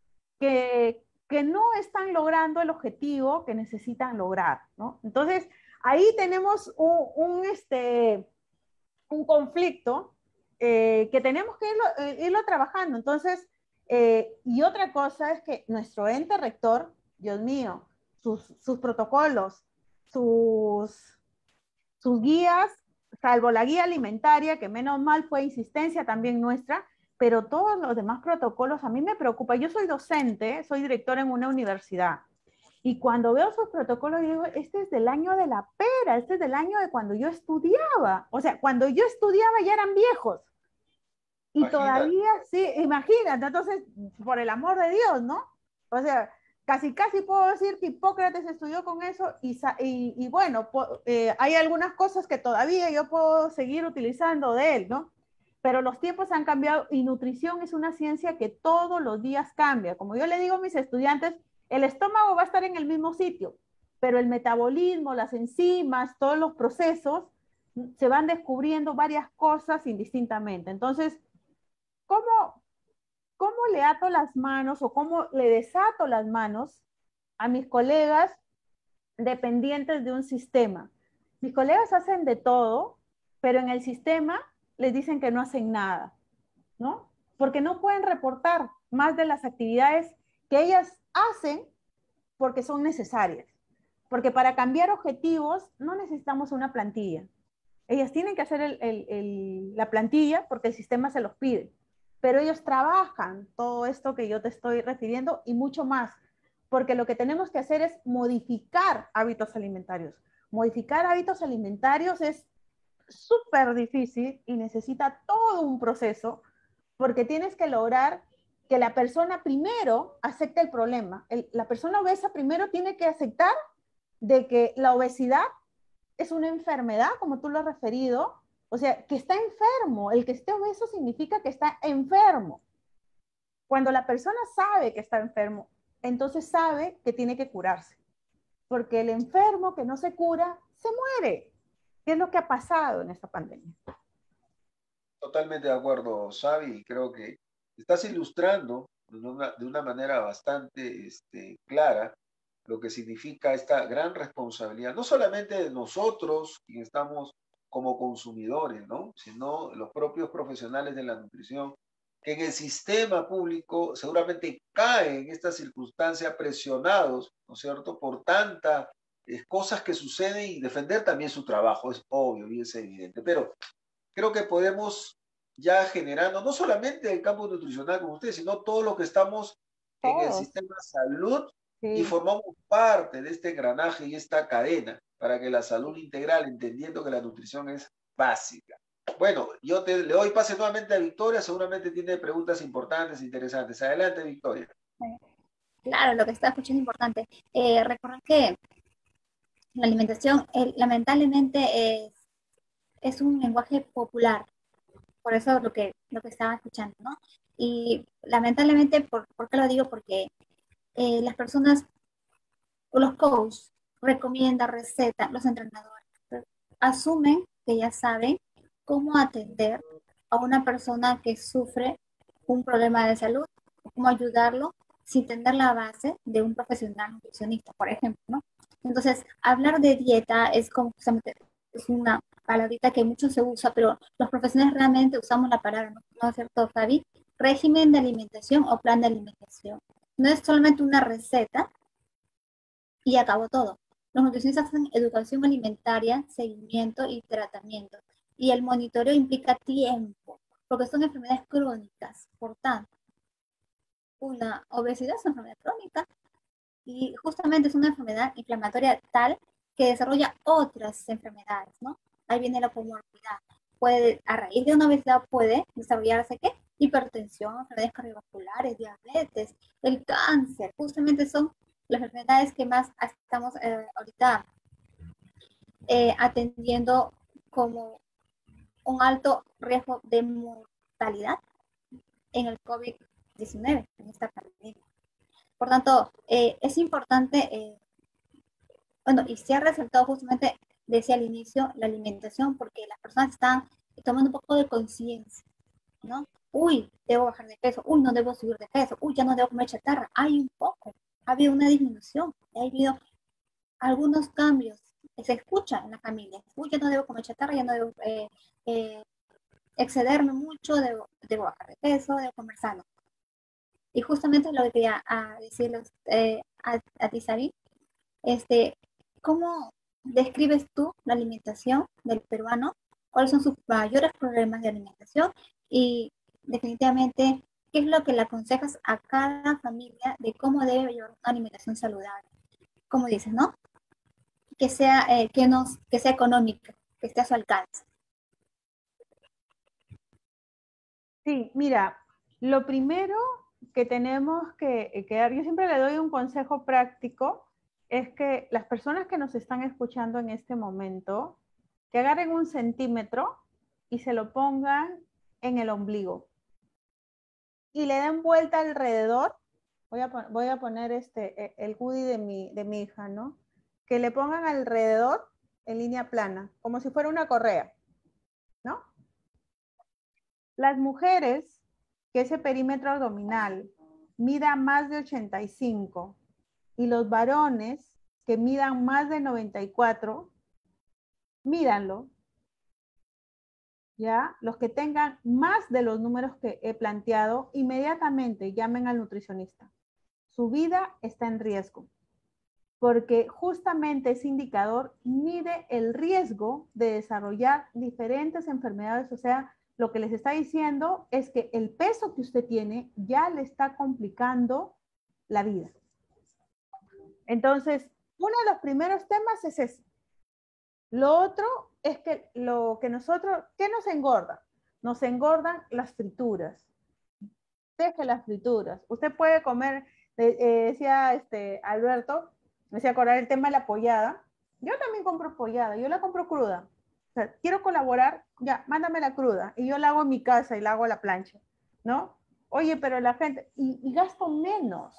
que, que no están logrando el objetivo que necesitan lograr, ¿no? Entonces, ahí tenemos un, un, este, un conflicto eh, que tenemos que irlo, eh, irlo trabajando. Entonces, eh, y otra cosa es que nuestro ente rector, Dios mío, sus, sus protocolos, sus, sus guías, salvo la guía alimentaria, que menos mal fue insistencia también nuestra, pero todos los demás protocolos a mí me preocupa. Yo soy docente, soy directora en una universidad, y cuando veo sus protocolos digo, este es del año de la pera, este es del año de cuando yo estudiaba. O sea, cuando yo estudiaba ya eran viejos. Y imagínate. Todavía, sí, imagínate, entonces, por el amor de Dios, ¿no? O sea, casi casi puedo decir que Hipócrates estudió con eso y, y, y bueno, eh, hay algunas cosas que todavía yo puedo seguir utilizando de él, ¿no? Pero los tiempos han cambiado y nutrición es una ciencia que todos los días cambia. Como yo le digo a mis estudiantes, el estómago va a estar en el mismo sitio, pero el metabolismo, las enzimas, todos los procesos, se van descubriendo varias cosas indistintamente. Entonces, ¿cómo, cómo le ato las manos o cómo le desato las manos a mis colegas dependientes de un sistema? Mis colegas hacen de todo, pero en el sistema les dicen que no hacen nada, ¿no? Porque no pueden reportar más de las actividades que ellas hacen porque son necesarias. Porque para cambiar objetivos no necesitamos una plantilla. Ellas tienen que hacer el, el, el, la plantilla porque el sistema se los pide. Pero ellos trabajan todo esto que yo te estoy refiriendo y mucho más. Porque lo que tenemos que hacer es modificar hábitos alimentarios. Modificar hábitos alimentarios es súper difícil y necesita todo un proceso porque tienes que lograr que la persona primero acepte el problema. El, la persona obesa primero tiene que aceptar de que la obesidad es una enfermedad, como tú lo has referido, o sea, que está enfermo. El que esté obeso significa que está enfermo. Cuando la persona sabe que está enfermo, entonces sabe que tiene que curarse. Porque el enfermo que no se cura, se muere. ¿Qué es lo que ha pasado en esta pandemia? Totalmente de acuerdo, Xavi. Creo que estás ilustrando de una, de una manera bastante este, clara lo que significa esta gran responsabilidad, no solamente de nosotros, quienes estamos como consumidores, ¿no? Sino los propios profesionales de la nutrición, que en el sistema público seguramente caen en esta circunstancia presionados, ¿no es cierto?, por tantas eh, cosas que suceden y defender también su trabajo, es obvio y es evidente, pero creo que podemos ya generando, no solamente el campo nutricional como ustedes, sino todo lo que estamos en el sistema de salud, sí, y formamos parte de este engranaje y esta cadena para que la salud integral, entendiendo que la nutrición es básica. Bueno, yo te, le doy pase nuevamente a Victoria, seguramente tiene preguntas importantes, interesantes. Adelante, Victoria. Claro, lo que está escuchando es importante. Eh, recordar que la alimentación eh, lamentablemente es, es un lenguaje popular, por eso lo que, lo que estaba escuchando, ¿no? Y lamentablemente, ¿por, ¿por qué lo digo? Porque eh, las personas, los coaches, recomiendan, recetas, los entrenadores, asumen que ya saben cómo atender a una persona que sufre un problema de salud, cómo ayudarlo sin tener la base de un profesional nutricionista, por ejemplo, ¿no? Entonces, hablar de dieta es como justamente, es una palabrita que mucho se usa, pero los profesionales realmente usamos la palabra, ¿no? ¿No es cierto, Fabi? Régimen de alimentación o plan de alimentación. No es solamente una receta y acabó todo. Los nutricionistas hacen educación alimentaria, seguimiento y tratamiento. Y el monitoreo implica tiempo, porque son enfermedades crónicas. Por tanto, una obesidad es una enfermedad crónica y justamente es una enfermedad inflamatoria tal que desarrolla otras enfermedades, ¿no? Ahí viene la comorbilidad. Puede, a raíz de una obesidad puede desarrollarse, ¿qué? Hipertensión, enfermedades cardiovasculares, diabetes, el cáncer. Justamente son las enfermedades que más estamos eh, ahorita eh, atendiendo como un alto riesgo de mortalidad en el COVID diecinueve, en esta pandemia. Por tanto, eh, es importante, eh, bueno, y se ha resaltado justamente, decía al inicio, la alimentación, porque las personas están tomando un poco de conciencia, ¿no? Uy, debo bajar de peso, uy, no debo subir de peso, uy, ya no debo comer chatarra. Hay un poco, ha habido una disminución, ha habido algunos cambios que se escucha en la familia. Uy, ya no debo comer chatarra, ya no debo eh, eh, excederme mucho, debo, debo bajar de peso, debo comer sano. Y justamente lo que quería a decirles eh, a, a ti, Sabi, este, ¿cómo describes tú la alimentación del peruano? ¿Cuáles son sus mayores problemas de alimentación? Y definitivamente, ¿qué es lo que le aconsejas a cada familia de cómo debe llevar una alimentación saludable? Como dices, ¿no? Que sea, eh, que, nos, que sea económica, que esté a su alcance. Sí, mira, lo primero que tenemos que, que dar, yo siempre le doy un consejo práctico, es que las personas que nos están escuchando en este momento, que agarren un centímetro y se lo pongan en el ombligo y le den vuelta alrededor. Voy a, voy a poner este, el hoodie de mi, de mi hija, ¿no? Que le pongan alrededor en línea plana, como si fuera una correa, ¿no? Las mujeres que ese perímetro abdominal mida más de ochenta y cinco y los varones que midan más de noventa y cuatro, mídanlo, ¿ya? Los que tengan más de los números que he planteado, inmediatamente llamen al nutricionista. Su vida está en riesgo, porque justamente ese indicador mide el riesgo de desarrollar diferentes enfermedades, o sea, lo que les está diciendo es que el peso que usted tiene ya le está complicando la vida. Entonces, uno de los primeros temas es ese. Lo otro es que lo que nosotros, ¿qué nos engorda? Nos engordan las frituras. Deje las frituras. Usted puede comer, eh, eh, decía este Alberto, me decía acordar el tema de la pollada. Yo también compro pollada, yo la compro cruda. O sea, quiero colaborar, ya, mándame la cruda. Y yo la hago en mi casa y la hago a la plancha, ¿no? Oye, pero la gente, y, y gasto menos.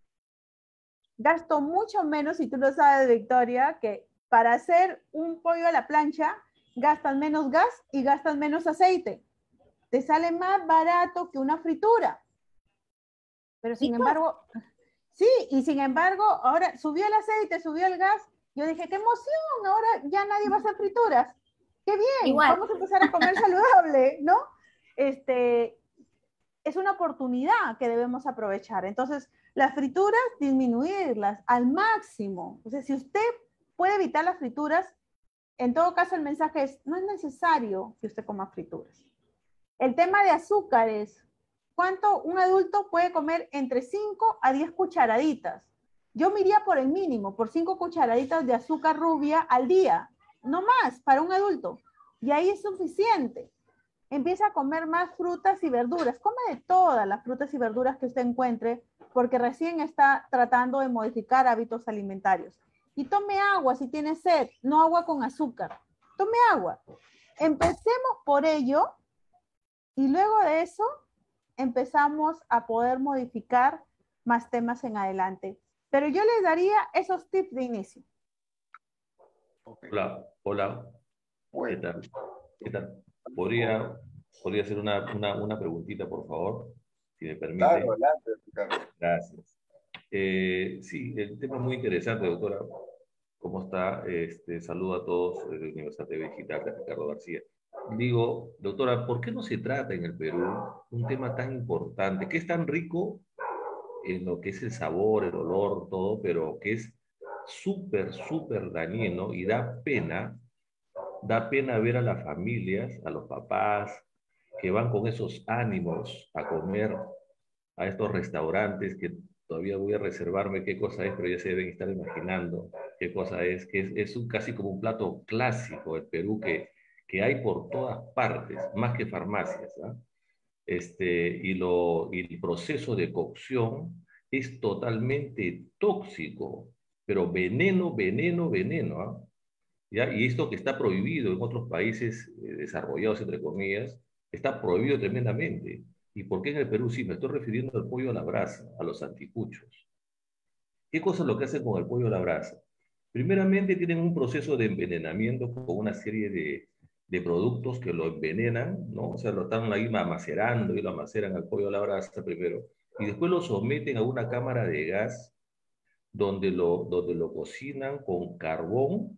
Gasto mucho menos, si tú lo sabes, Victoria, que para hacer un pollo a la plancha, gastas menos gas y gastas menos aceite. Te sale más barato que una fritura. Pero sin embargo, sí, y sin embargo, ahora subió el aceite, subió el gas. Yo dije, qué emoción, ahora ya nadie va a hacer frituras. Qué bien, igual, vamos a empezar a comer saludable, ¿no? Este, es una oportunidad que debemos aprovechar. Entonces, las frituras, disminuirlas al máximo. O sea, si usted puede evitar las frituras, en todo caso el mensaje es, no es necesario que usted coma frituras. El tema de azúcares, ¿cuánto un adulto puede comer? Entre cinco a diez cucharaditas. Yo me iría por el mínimo, por cinco cucharaditas de azúcar rubia al día. No más, para un adulto. Y ahí es suficiente. Empieza a comer más frutas y verduras. Come de todas las frutas y verduras que usted encuentre, porque recién está tratando de modificar hábitos alimentarios. Y tome agua si tiene sed, no agua con azúcar. Tome agua. Empecemos por ello y luego de eso empezamos a poder modificar más temas en adelante. Pero yo les daría esos tips de inicio. Okay. Hola, hola. Bueno. ¿Qué tal? ¿Qué tal? ¿Podría, podría hacer una, una, una preguntita, por favor? Si me permite. Claro, adelante, Ricardo. Gracias. Eh, sí, el tema es muy interesante, doctora. ¿Cómo está? Este, saludo a todos de la Universidad de Digital de Ricardo García. Digo, doctora, ¿por qué no se trata en el Perú un tema tan importante, que es tan rico en lo que es el sabor, el olor, todo, pero que es súper, súper dañino y da pena, da pena ver a las familias, a los papás, que van con esos ánimos a comer a estos restaurantes que todavía voy a reservarme qué cosa es, pero ya se deben estar imaginando qué cosa es, que es, es un, casi como un plato clásico del Perú que, que hay por todas partes, más que farmacias, ¿ah? Este, y, lo, y el proceso de cocción es totalmente tóxico, pero veneno, veneno, veneno, ¿ah? ¿Ya? Y esto que está prohibido en otros países eh, desarrollados, entre comillas, está prohibido tremendamente. ¿Y por qué en el Perú sí? Me estoy refiriendo al pollo a la brasa, a los anticuchos. ¿Qué cosa es lo que hacen con el pollo a la brasa? Primeramente tienen un proceso de envenenamiento con una serie de, de productos que lo envenenan, ¿no? O sea, lo están ahí macerando y lo maceran al pollo a la brasa primero. Y después lo someten a una cámara de gas donde lo, donde lo cocinan con carbón,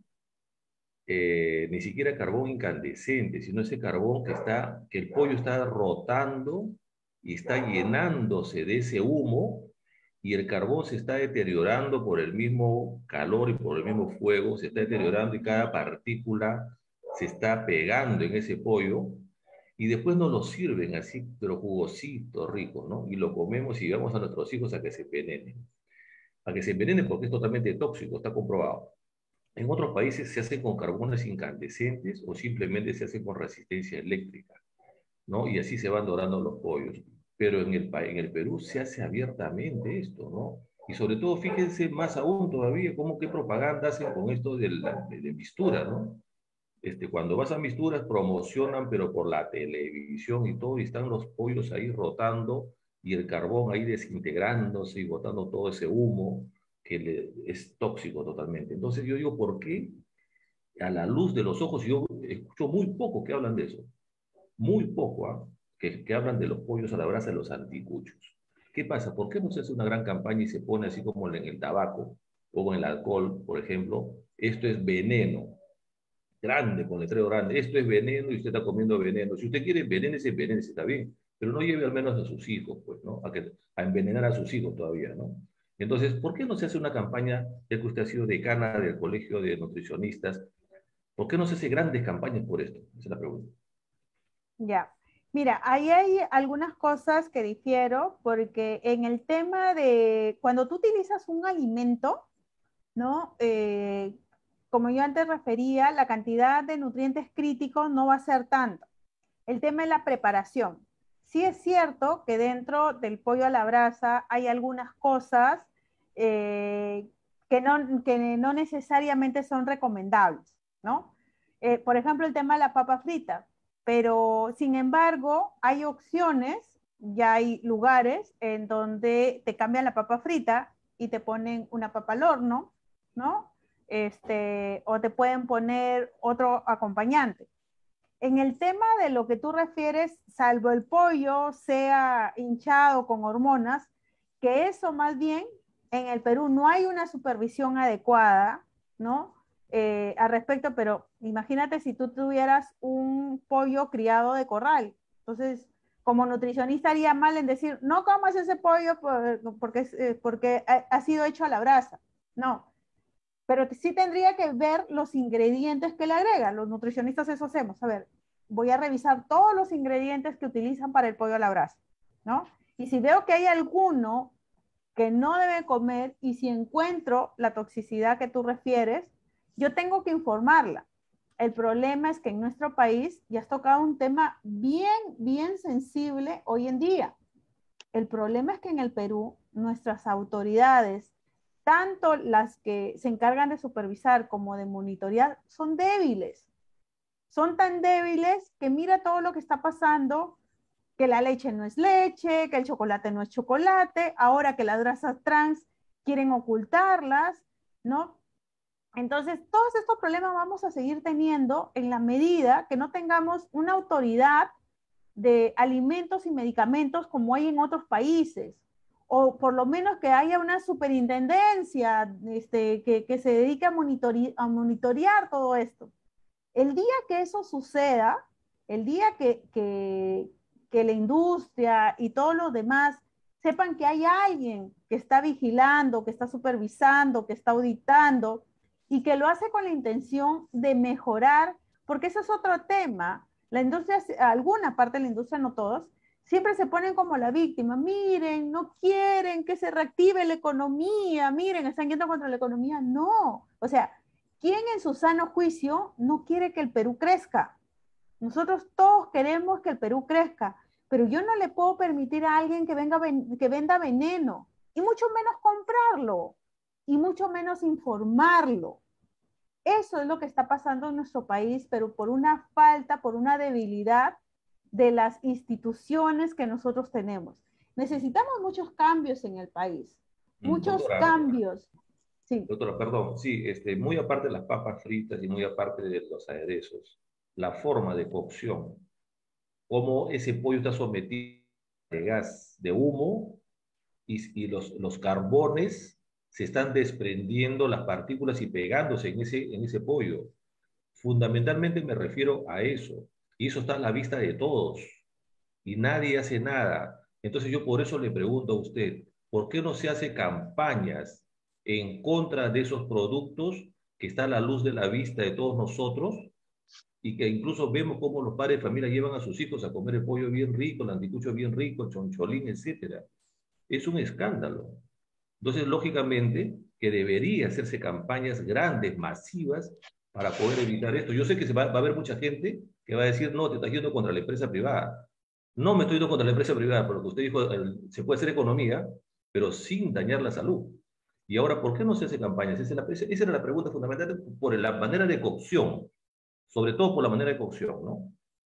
eh, ni siquiera carbón incandescente, sino ese carbón que, está, que el pollo está rotando y está llenándose de ese humo, y el carbón se está deteriorando por el mismo calor y por el mismo fuego, se está deteriorando y cada partícula se está pegando en ese pollo, y después nos lo sirven así, pero jugosito, rico, ¿no? Y lo comemos y llevamos a nuestros hijos a que se envenenen, a que se envenenen porque es totalmente tóxico, está comprobado. En otros países se hace con carbones incandescentes o simplemente se hace con resistencia eléctrica, ¿no? Y así se van dorando los pollos. Pero en el, en el Perú se hace abiertamente esto, ¿no? Y sobre todo, fíjense más aún todavía cómo qué propaganda hacen con esto de, la, de, de mistura, ¿no? Este, cuando vas a misturas promocionan, pero por la televisión y todo, y están los pollos ahí rotando y el carbón ahí desintegrándose y botando todo ese humo que le, es tóxico totalmente. Entonces yo digo, ¿por qué a la luz de los ojos? Yo escucho muy poco que hablan de eso, muy poco, ¿ah? que, que hablan de los pollos a la brasa, de los anticuchos. ¿Qué pasa? ¿Por qué no se hace una gran campaña y se pone así como en el tabaco o en el alcohol, por ejemplo? Esto es veneno, grande, con letrero grande, esto es veneno y usted está comiendo veneno. Si usted quiere envenénese, envenénese, está bien, pero no lleve al menos a sus hijos, pues, ¿no? A, que, a envenenar a sus hijos todavía, ¿no? Entonces, ¿por qué no se hace una campaña, ya que usted ha sido decana del Colegio de Nutricionistas, ¿por qué no se hace grandes campañas por esto? Esa es la pregunta. Ya, mira, ahí hay algunas cosas que difiero, porque en el tema de cuando tú utilizas un alimento, ¿no? Eh, como yo antes refería, la cantidad de nutrientes críticos no va a ser tanto. El tema es la preparación. Sí es cierto que dentro del pollo a la brasa hay algunas cosas eh, que, no, que no necesariamente son recomendables, ¿no? Eh, por ejemplo, el tema de la papa frita. Pero, sin embargo, hay opciones, ya hay lugares en donde te cambian la papa frita y te ponen una papa al horno, ¿no? Este, o te pueden poner otro acompañante. En el tema de lo que tú refieres, salvo el pollo sea hinchado con hormonas, que eso más bien en el Perú no hay una supervisión adecuada, ¿no? Eh, al respecto, pero imagínate si tú tuvieras un pollo criado de corral. Entonces, como nutricionista haría mal en decir, no comas ese pollo porque, porque ha sido hecho a la brasa. No, pero sí tendría que ver los ingredientes que le agregan. Los nutricionistas eso hacemos. A ver, voy a revisar todos los ingredientes que utilizan para el pollo a la brasa, ¿no? Y si veo que hay alguno que no debe comer y si encuentro la toxicidad que tú refieres, yo tengo que informarla. El problema es que en nuestro país ya has tocado un tema bien, bien sensible hoy en día. El problema es que en el Perú nuestras autoridades, tanto las que se encargan de supervisar como de monitorear, son débiles. Son tan débiles que mira todo lo que está pasando, que la leche no es leche, que el chocolate no es chocolate, ahora que las grasas trans quieren ocultarlas, ¿no? Entonces, todos estos problemas vamos a seguir teniendo en la medida que no tengamos una autoridad de alimentos y medicamentos como hay en otros países, o por lo menos que haya una superintendencia este, que, que se dedique a, monitori a monitorear todo esto. El día que eso suceda, el día que, que, que la industria y todos los demás sepan que hay alguien que está vigilando, que está supervisando, que está auditando y que lo hace con la intención de mejorar, porque ese es otro tema. La industria, alguna parte de la industria, no todos, siempre se ponen como la víctima. Miren, no quieren que se reactive la economía, miren, están yendo contra la economía. No, o sea, ¿quién en su sano juicio no quiere que el Perú crezca? Nosotros todos queremos que el Perú crezca, pero yo no le puedo permitir a alguien que, venga, que venda veneno, y mucho menos comprarlo, y mucho menos informarlo. Eso es lo que está pasando en nuestro país, pero por una falta, por una debilidad de las instituciones que nosotros tenemos. Necesitamos muchos cambios en el país, muchos Doctora, cambios. Sí. Doctora, perdón, sí, este, muy aparte de las papas fritas y muy aparte de los aderezos, la forma de cocción, cómo ese pollo está sometido de gas, de humo, y, y los, los carbones se están desprendiendo las partículas y pegándose en ese, en ese pollo. Fundamentalmente me refiero a eso, y eso está a la vista de todos, y nadie hace nada. Entonces yo por eso le pregunto a usted, ¿por qué no se hace campañas en contra de esos productos que están a la luz de la vista de todos nosotros y que incluso vemos cómo los padres de familia llevan a sus hijos a comer el pollo bien rico, el anticucho bien rico, el choncholín, etcétera? Es un escándalo. Entonces, lógicamente, que debería hacerse campañas grandes, masivas, para poder evitar esto. Yo sé que se va, va a haber mucha gente que va a decir, no, te estás yendo contra la empresa privada. No me estoy yendo contra la empresa privada, porque usted dijo, el, se puede hacer economía, pero sin dañar la salud. Y ahora, ¿por qué no se hace campañas? Esa, es la, esa era la pregunta fundamental, por la manera de cocción, sobre todo por la manera de cocción, ¿no?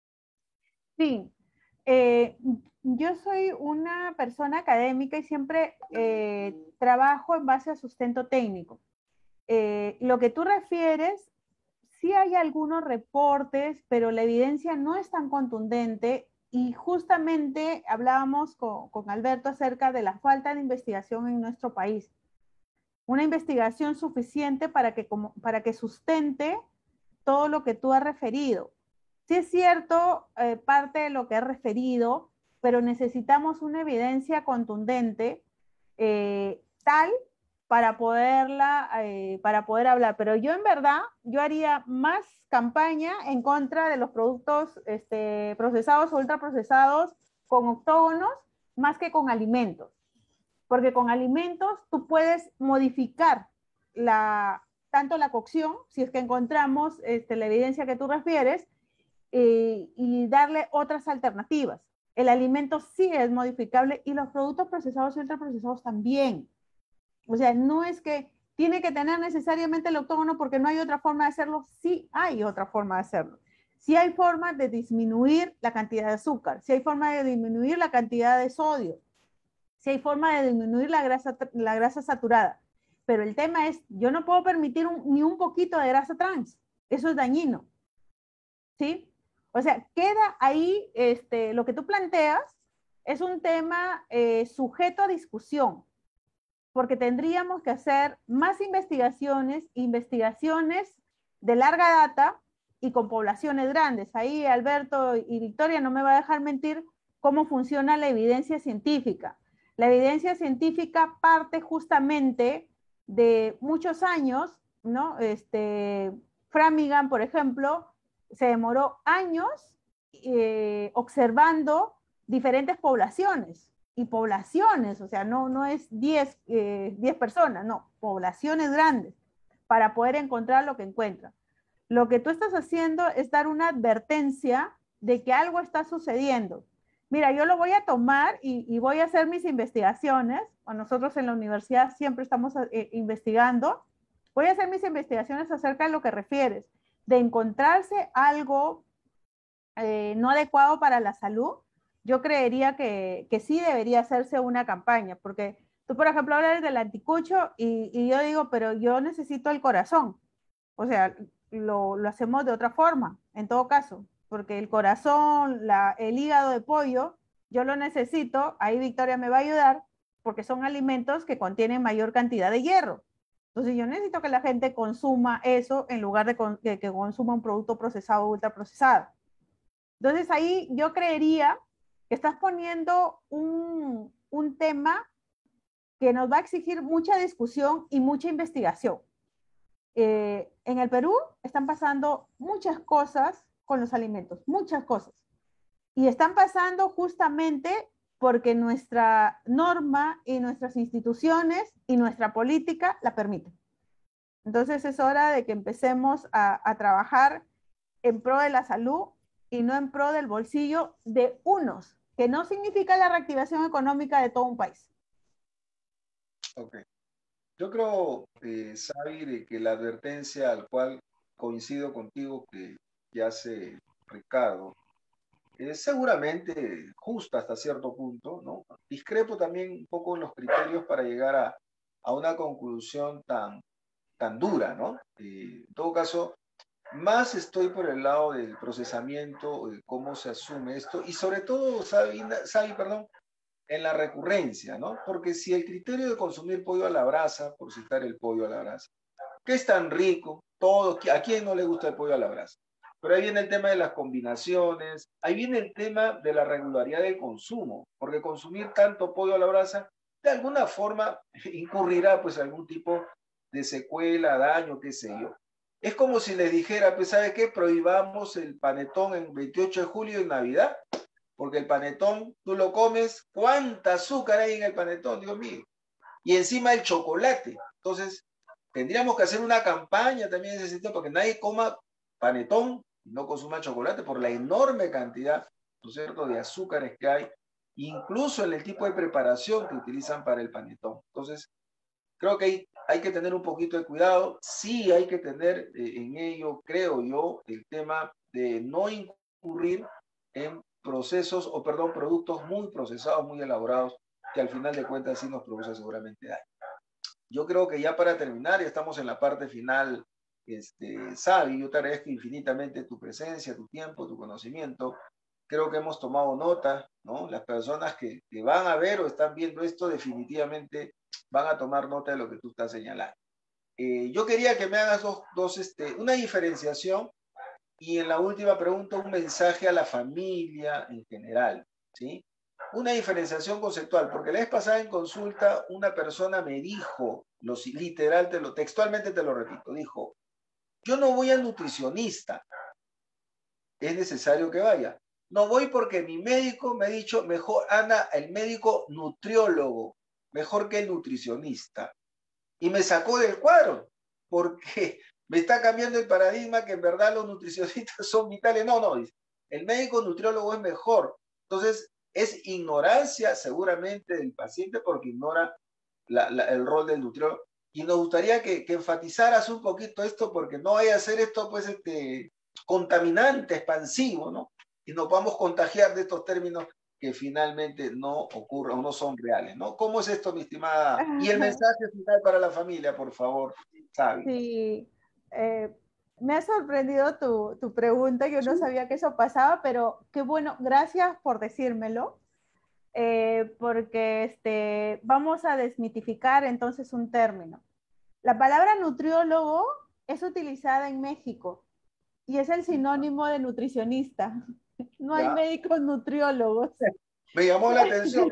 Sí, eh, yo soy una persona académica y siempre eh, trabajo en base a sustento técnico. Eh, lo que tú refieres, sí hay algunos reportes, pero la evidencia no es tan contundente, y justamente hablábamos con, con Alberto acerca de la falta de investigación en nuestro país. Una investigación suficiente para que, como, para que sustente todo lo que tú has referido. Sí es cierto, eh, parte de lo que has referido, pero necesitamos una evidencia contundente eh, tal para poderla, eh, para poder hablar. Pero yo en verdad, yo haría más campaña en contra de los productos este, procesados o ultraprocesados con octógonos más que con alimentos. Porque con alimentos tú puedes modificar la, tanto la cocción, si es que encontramos este, la evidencia que tú refieres, eh, y darle otras alternativas. El alimento sí es modificable y los productos procesados y ultraprocesados también. O sea, no es que tiene que tener necesariamente el octógono porque no hay otra forma de hacerlo. Sí hay otra forma de hacerlo. Sí hay forma de disminuir la cantidad de azúcar, sí hay forma de disminuir la cantidad de sodio, sí hay forma de disminuir la grasa, la grasa saturada. Pero el tema es, yo no puedo permitir un, ni un poquito de grasa trans. Eso es dañino. ¿Sí? O sea, queda ahí, este, lo que tú planteas es un tema eh, sujeto a discusión, porque tendríamos que hacer más investigaciones, investigaciones de larga data y con poblaciones grandes. Ahí Alberto y Victoria no me va a dejar mentir cómo funciona la evidencia científica. La evidencia científica parte justamente de muchos años, ¿no? Este, Framingham, por ejemplo, se demoró años eh, observando diferentes poblaciones, y poblaciones, o sea, no, no es diez personas, no, poblaciones grandes, para poder encontrar lo que encuentran. Lo que tú estás haciendo es dar una advertencia de que algo está sucediendo. Mira, yo lo voy a tomar y, y voy a hacer mis investigaciones. Nosotros en la universidad siempre estamos eh, investigando. Voy a hacer mis investigaciones acerca de lo que refieres, de encontrarse algo eh, no adecuado para la salud. Yo creería que, que sí debería hacerse una campaña, porque tú, por ejemplo, hablas del anticucho y, y yo digo, pero yo necesito el corazón. O sea, lo, lo hacemos de otra forma, en todo caso, porque el corazón, la, el hígado de pollo, yo lo necesito, ahí Victoria me va a ayudar, porque son alimentos que contienen mayor cantidad de hierro. Entonces yo necesito que la gente consuma eso en lugar de con, que, que consuma un producto procesado o ultraprocesado. Entonces ahí yo creería que estás poniendo un, un tema que nos va a exigir mucha discusión y mucha investigación. Eh, en el Perú están pasando muchas cosas con los alimentos, muchas cosas. Y están pasando justamente porque nuestra norma y nuestras instituciones y nuestra política la permiten. Entonces es hora de que empecemos a, a trabajar en pro de la salud y no en pro del bolsillo de unos, que no significa la reactivación económica de todo un país. Ok. Yo creo, eh, Sabi, de que la advertencia al cual coincido contigo que, que hace Ricardo es seguramente justa hasta cierto punto, ¿no? Discrepo también un poco en los criterios para llegar a, a una conclusión tan, tan dura, ¿no? Eh, en todo caso, más estoy por el lado del procesamiento, de cómo se asume esto, y sobre todo, Sabi, Sabi, perdón, en la recurrencia, ¿no? Porque si el criterio de consumir pollo a la brasa, por citar el pollo a la brasa, que es tan rico, todo, ¿a quién no le gusta el pollo a la brasa? Pero ahí viene el tema de las combinaciones, ahí viene el tema de la regularidad del consumo, porque consumir tanto pollo a la brasa, de alguna forma incurrirá pues algún tipo de secuela, daño, qué sé yo. Es como si les dijera, pues ¿sabe qué? Prohibamos el panetón en veintiocho de julio en Navidad, porque el panetón, tú lo comes, ¿cuánta azúcar hay en el panetón, Dios mío? Y encima el chocolate. Entonces, tendríamos que hacer una campaña también en ese sentido para que nadie coma panetón y no consuma chocolate por la enorme cantidad, ¿no es cierto?, de azúcares que hay, incluso en el tipo de preparación que utilizan para el panetón. Entonces, creo que hay, hay que tener un poquito de cuidado. Sí hay que tener eh, en ello, creo yo, el tema de no incurrir en procesos, o perdón, productos muy procesados, muy elaborados, que al final de cuentas sí nos producen seguramente daño. Yo creo que ya para terminar, ya estamos en la parte final, este, Sabi, yo te agradezco infinitamente tu presencia, tu tiempo, tu conocimiento. Creo que hemos tomado nota, ¿no? Las personas que, que van a ver o están viendo esto definitivamente van a tomar nota de lo que tú estás señalando. Eh, yo quería que me hagas dos, dos este, una diferenciación y en la última pregunta un mensaje a la familia en general, ¿sí? Una diferenciación conceptual, porque la vez pasada en consulta una persona me dijo, lo, literal, te lo, textualmente te lo repito, dijo, yo no voy al nutricionista, es necesario que vaya. No voy porque mi médico me ha dicho, mejor, Ana, el médico nutriólogo, mejor que el nutricionista. Y me sacó del cuadro, porque me está cambiando el paradigma que en verdad los nutricionistas son vitales. No, no, dice, el médico nutriólogo es mejor. Entonces, es ignorancia seguramente del paciente porque ignora la, la, el rol del nutriólogo. Y nos gustaría que, que enfatizaras un poquito esto porque no vaya a ser esto, pues, este, contaminante, expansivo, ¿no? Y nos vamos a contagiar de estos términos que finalmente no ocurren o no son reales, ¿no? ¿Cómo es esto, mi estimada? Y el mensaje final para la familia, por favor, Sabi. Sí, eh, me ha sorprendido tu, tu pregunta, yo no sabía que eso pasaba, pero qué bueno, gracias por decírmelo, eh, porque este, vamos a desmitificar entonces un término. La palabra nutriólogo es utilizada en México y es el sinónimo de nutricionista. No hay ¿Ya? médicos nutriólogos. Me llamó la atención.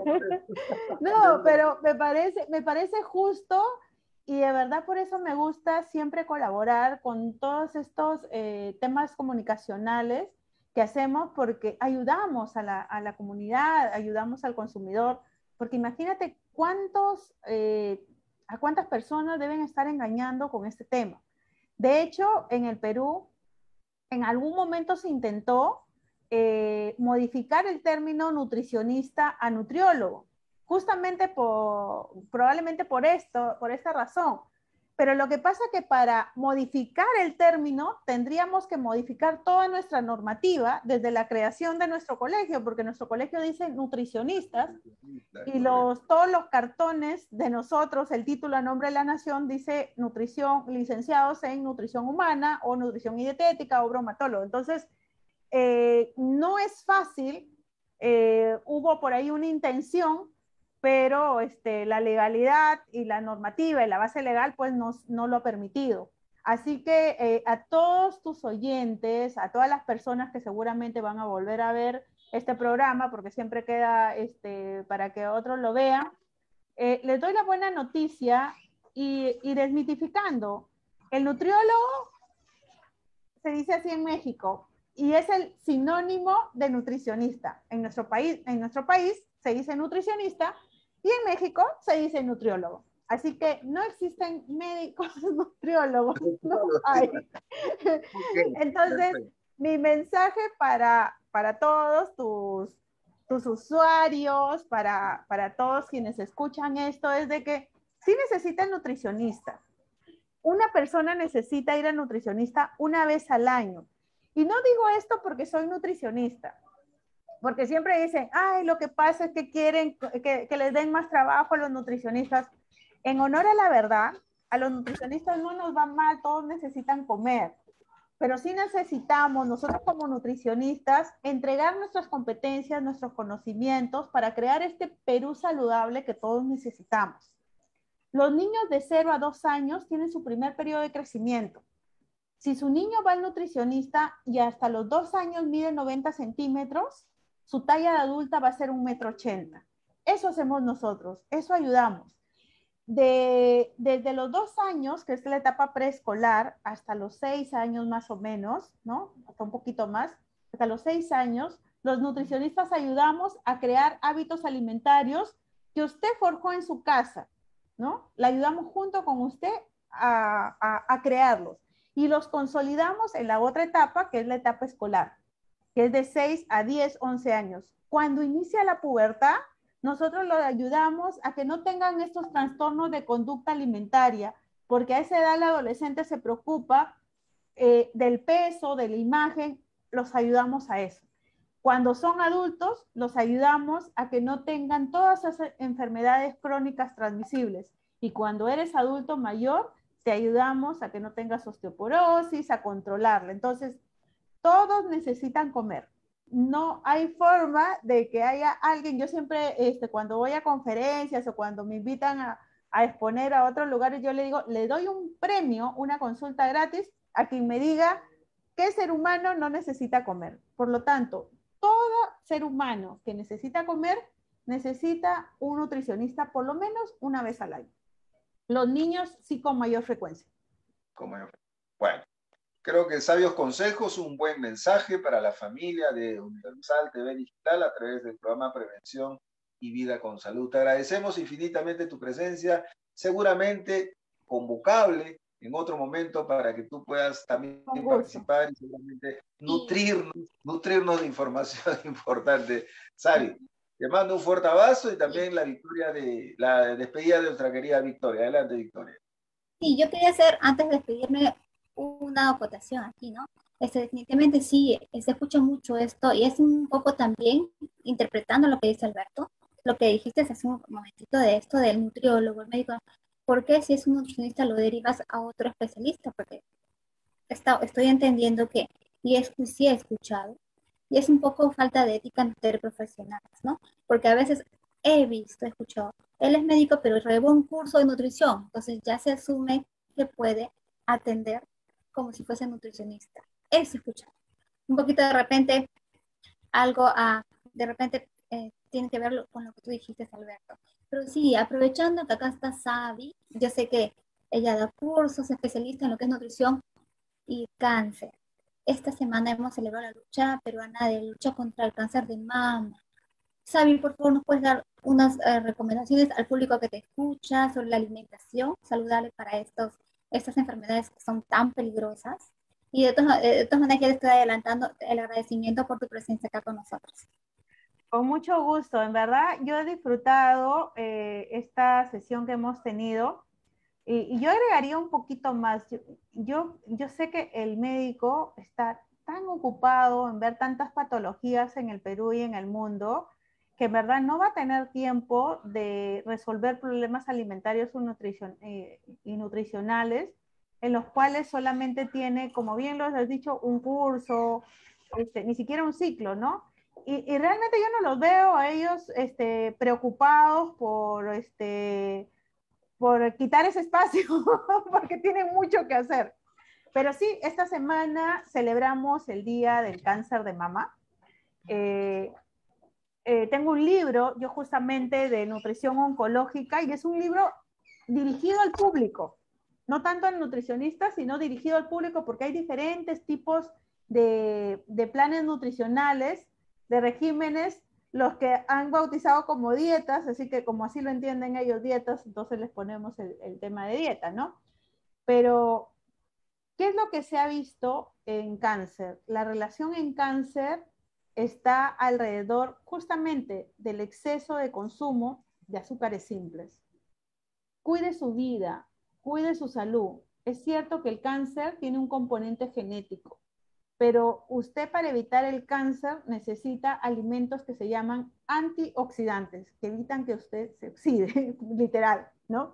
No, pero me parece, me parece justo y de verdad por eso me gusta siempre colaborar con todos estos eh, temas comunicacionales que hacemos porque ayudamos a la, a la comunidad, ayudamos al consumidor, porque imagínate cuántos, eh, a cuántas personas deben estar engañando con este tema. De hecho, en el Perú, en algún momento se intentó eh, modificar el término nutricionista a nutriólogo, justamente por, probablemente por esto, por esta razón. Pero lo que pasa es que para modificar el término tendríamos que modificar toda nuestra normativa desde la creación de nuestro colegio, porque nuestro colegio dice nutricionistas y los, todos los cartones de nosotros, el título a nombre de la nación dice nutrición, licenciados en nutrición humana o nutrición y dietética o bromatólogo. Entonces, eh, no es fácil, eh, hubo por ahí una intención, pero este, la legalidad y la normativa y la base legal pues no, no lo ha permitido. Así que eh, a todos tus oyentes, a todas las personas que seguramente van a volver a ver este programa, porque siempre queda este, para que otros lo vean, eh, les doy la buena noticia y, y desmitificando. El nutriólogo se dice así en México, y es el sinónimo de nutricionista. En nuestro país, en nuestro país se dice nutricionista y en México se dice nutriólogo. Así que no existen médicos nutriólogos, no hay. Okay, Entonces, perfecto. mi mensaje para, para todos tus, tus usuarios, para, para todos quienes escuchan esto, es de que sí necesitan nutricionista. Una persona necesita ir al nutricionista una vez al año. Y no digo esto porque soy nutricionista, porque siempre dicen, ay, lo que pasa es que quieren que, que les den más trabajo a los nutricionistas. En honor a la verdad, a los nutricionistas no nos va mal, todos necesitan comer, pero sí necesitamos nosotros como nutricionistas entregar nuestras competencias, nuestros conocimientos para crear este Perú saludable que todos necesitamos. Los niños de cero a dos años tienen su primer periodo de crecimiento. Si su niño va al nutricionista y hasta los dos años mide noventa centímetros, su talla de adulta va a ser un metro ochenta. Eso hacemos nosotros, eso ayudamos. De, desde los dos años, que es la etapa preescolar, hasta los seis años más o menos, ¿no? Hasta un poquito más, hasta los seis años, los nutricionistas ayudamos a crear hábitos alimentarios que usted forjó en su casa, ¿no? Le ayudamos junto con usted a, a, a crearlos y los consolidamos en la otra etapa, que es la etapa escolar, que es de seis a diez, once años. Cuando inicia la pubertad, nosotros los ayudamos a que no tengan estos trastornos de conducta alimentaria, porque a esa edad el adolescente se preocupa eh, del peso, de la imagen, los ayudamos a eso. Cuando son adultos, los ayudamos a que no tengan todas esas enfermedades crónicas transmisibles. Y cuando eres adulto mayor, te ayudamos a que no tengas osteoporosis, a controlarla. Entonces, todos necesitan comer. No hay forma de que haya alguien, yo siempre, este, cuando voy a conferencias o cuando me invitan a, a exponer a otros lugares, yo le digo, le doy un premio, una consulta gratis a quien me diga qué ser humano no necesita comer. Por lo tanto, todo ser humano que necesita comer necesita un nutricionista por lo menos una vez al año. Los niños sí con mayor frecuencia. Con mayor frecuencia. Bueno. Creo que sabios consejos, un buen mensaje para la familia de Universal T V Digital a través del programa Prevención y Vida con Salud. Te agradecemos infinitamente tu presencia, seguramente convocable en otro momento para que tú puedas también participar y seguramente nutrirnos, nutrirnos de información importante. Sabi, te mando un fuerte abrazo y también la victoria de la despedida de nuestra querida Victoria. Adelante, Victoria. Sí, yo quería hacer, antes de despedirme, una acotación aquí, ¿no? Este, definitivamente sí, se escucha mucho esto y es un poco también interpretando lo que dice Alberto, lo que dijiste hace un momentito de esto del nutriólogo, el médico. ¿Por qué si es un nutricionista lo derivas a otro especialista? Porque está, estoy entendiendo que, y es, sí he escuchado, y es un poco falta de ética entre profesionales, ¿no? Porque a veces he visto, he escuchado, él es médico pero llevó un curso de nutrición, entonces ya se asume que puede atender como si fuese nutricionista. Eso escuchado. Un poquito de repente, algo a, de repente eh, tiene que ver con lo que tú dijiste, Alberto. Pero sí, aprovechando que acá está Sabi, yo sé que ella da cursos, especialista en lo que es nutrición y cáncer. Esta semana hemos celebrado la lucha peruana de lucha contra el cáncer de mama. Sabi, por favor, ¿nos puedes dar unas eh, recomendaciones al público que te escucha sobre la alimentación saludable para estos estas enfermedades que son tan peligrosas? Y de todas, de todas maneras ya te estoy adelantando el agradecimiento por tu presencia acá con nosotros. Con mucho gusto, en verdad yo he disfrutado eh, esta sesión que hemos tenido y, y yo agregaría un poquito más. Yo, yo, yo sé que el médico está tan ocupado en ver tantas patologías en el Perú y en el mundo que en verdad no va a tener tiempo de resolver problemas alimentarios y, nutricion, eh, y nutricionales, en los cuales solamente tiene, como bien lo has dicho, un curso, este, ni siquiera un ciclo, ¿no? Y, y realmente yo no los veo a ellos este, preocupados por, este, por quitar ese espacio, porque tienen mucho que hacer. Pero sí, esta semana celebramos el Día del Cáncer de Mama. Eh, Eh, tengo un libro, yo justamente, de nutrición oncológica, y es un libro dirigido al público, no tanto al nutricionista, sino dirigido al público, porque hay diferentes tipos de, de planes nutricionales, de regímenes, los que han bautizado como dietas, así que como así lo entienden ellos dietas, entonces les ponemos el, el tema de dieta, ¿no? Pero, ¿qué es lo que se ha visto en cáncer? La relación en cáncer está alrededor justamente del exceso de consumo de azúcares simples. Cuide su vida, cuide su salud. Es cierto que el cáncer tiene un componente genético, pero usted para evitar el cáncer necesita alimentos que se llaman antioxidantes, que evitan que usted se oxide, literal, ¿no?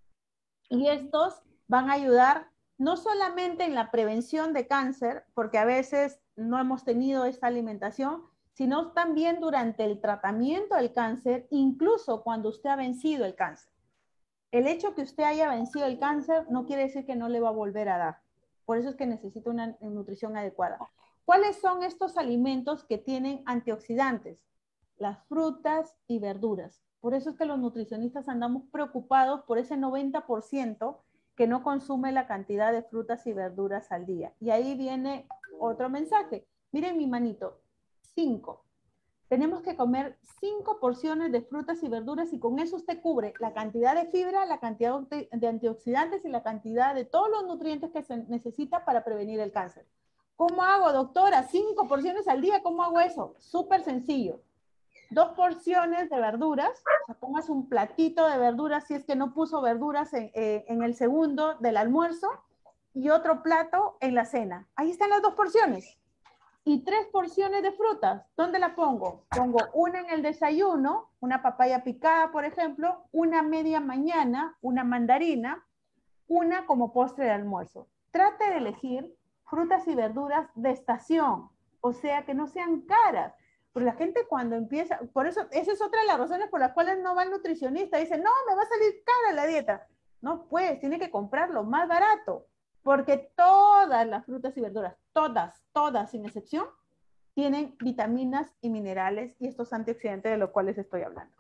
Y estos van a ayudar no solamente en la prevención de cáncer, porque a veces no hemos tenido esta alimentación, sino también durante el tratamiento del cáncer, incluso cuando usted ha vencido el cáncer. El hecho que usted haya vencido el cáncer no quiere decir que no le va a volver a dar. Por eso es que necesita una nutrición adecuada. ¿Cuáles son estos alimentos que tienen antioxidantes? Las frutas y verduras. Por eso es que los nutricionistas andamos preocupados por ese noventa por ciento que no consume la cantidad de frutas y verduras al día. Y ahí viene otro mensaje. Miren mi manito, cinco. Tenemos que comer cinco porciones de frutas y verduras y con eso usted cubre la cantidad de fibra, la cantidad de antioxidantes y la cantidad de todos los nutrientes que se necesita para prevenir el cáncer. ¿Cómo hago, doctora? Cinco porciones al día, ¿cómo hago eso? Súper sencillo. Dos porciones de verduras, o sea, pongas un platito de verduras si es que no puso verduras en, eh, en el segundo del almuerzo y otro plato en la cena. Ahí están las dos porciones. Y tres porciones de frutas. ¿Dónde la pongo? Pongo una en el desayuno, una papaya picada, por ejemplo, una media mañana, una mandarina, una como postre de almuerzo. Trate de elegir frutas y verduras de estación, o sea, que no sean caras. Porque la gente cuando empieza, por eso, esa es otra de las razones por las cuales no va al nutricionista. Dice, no, me va a salir cara la dieta. No, pues, tiene que comprarlo más barato. Porque todas las frutas y verduras, todas, todas sin excepción, tienen vitaminas y minerales y estos antioxidantes de los cuales estoy hablando.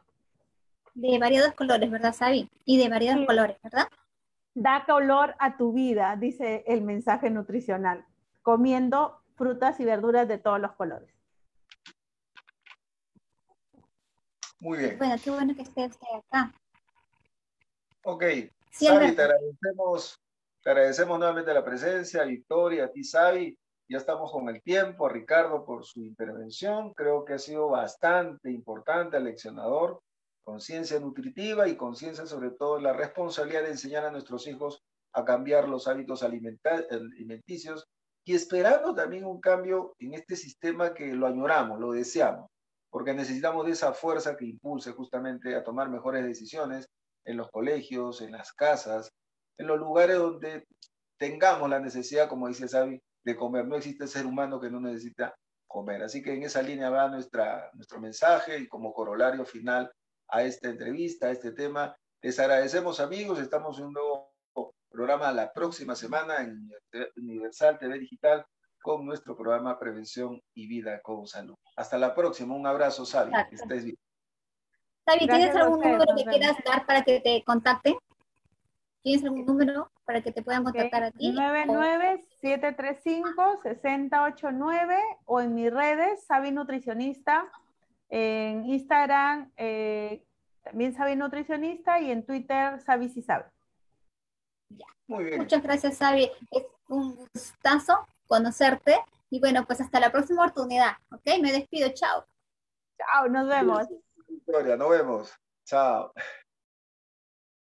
De variados colores, ¿verdad, Sabi? Y de variados Sí. colores, ¿verdad? Da color a tu vida, dice el mensaje nutricional, comiendo frutas y verduras de todos los colores. Muy bien. Bueno, qué bueno que esté usted acá. Ok. Sí, Sabi, Alberto. te agradecemos, te agradecemos nuevamente la presencia, Victoria, a ti, Sabi. Ya estamos con el tiempo, a Ricardo por su intervención. Creo que ha sido bastante importante, aleccionador, conciencia nutritiva y conciencia sobre todo en la responsabilidad de enseñar a nuestros hijos a cambiar los hábitos alimenta- alimenticios y esperando también un cambio en este sistema que lo añoramos, lo deseamos, porque necesitamos de esa fuerza que impulse justamente a tomar mejores decisiones en los colegios, en las casas, en los lugares donde tengamos la necesidad, como dice Sabi, de comer. No existe ser humano que no necesita comer. Así que en esa línea va nuestra, nuestro mensaje y como corolario final a esta entrevista, a este tema. Les agradecemos, amigos. Estamos en un nuevo programa la próxima semana en Universal T V Digital con nuestro programa Prevención y Vida con Salud. Hasta la próxima. Un abrazo, Sabi. Que estés bien. Sabi, ¿tienes Gracias a algún ustedes, número nos que vemos. quieras dar para que te contacten? ¿Tienes algún número para que te puedan contactar a ti? nueve nueve siete tres cinco seis cero ocho nueve o en mis redes, Sabi Nutricionista, en Instagram eh, también Sabi Nutricionista y en Twitter Sabi si sabe. Ya. Muy bien. Muchas gracias, Sabi. Es un gustazo conocerte. Y bueno, pues hasta la próxima oportunidad. ¿Ok? Me despido. Chao. Chao, nos vemos. Victoria, nos vemos. Chao.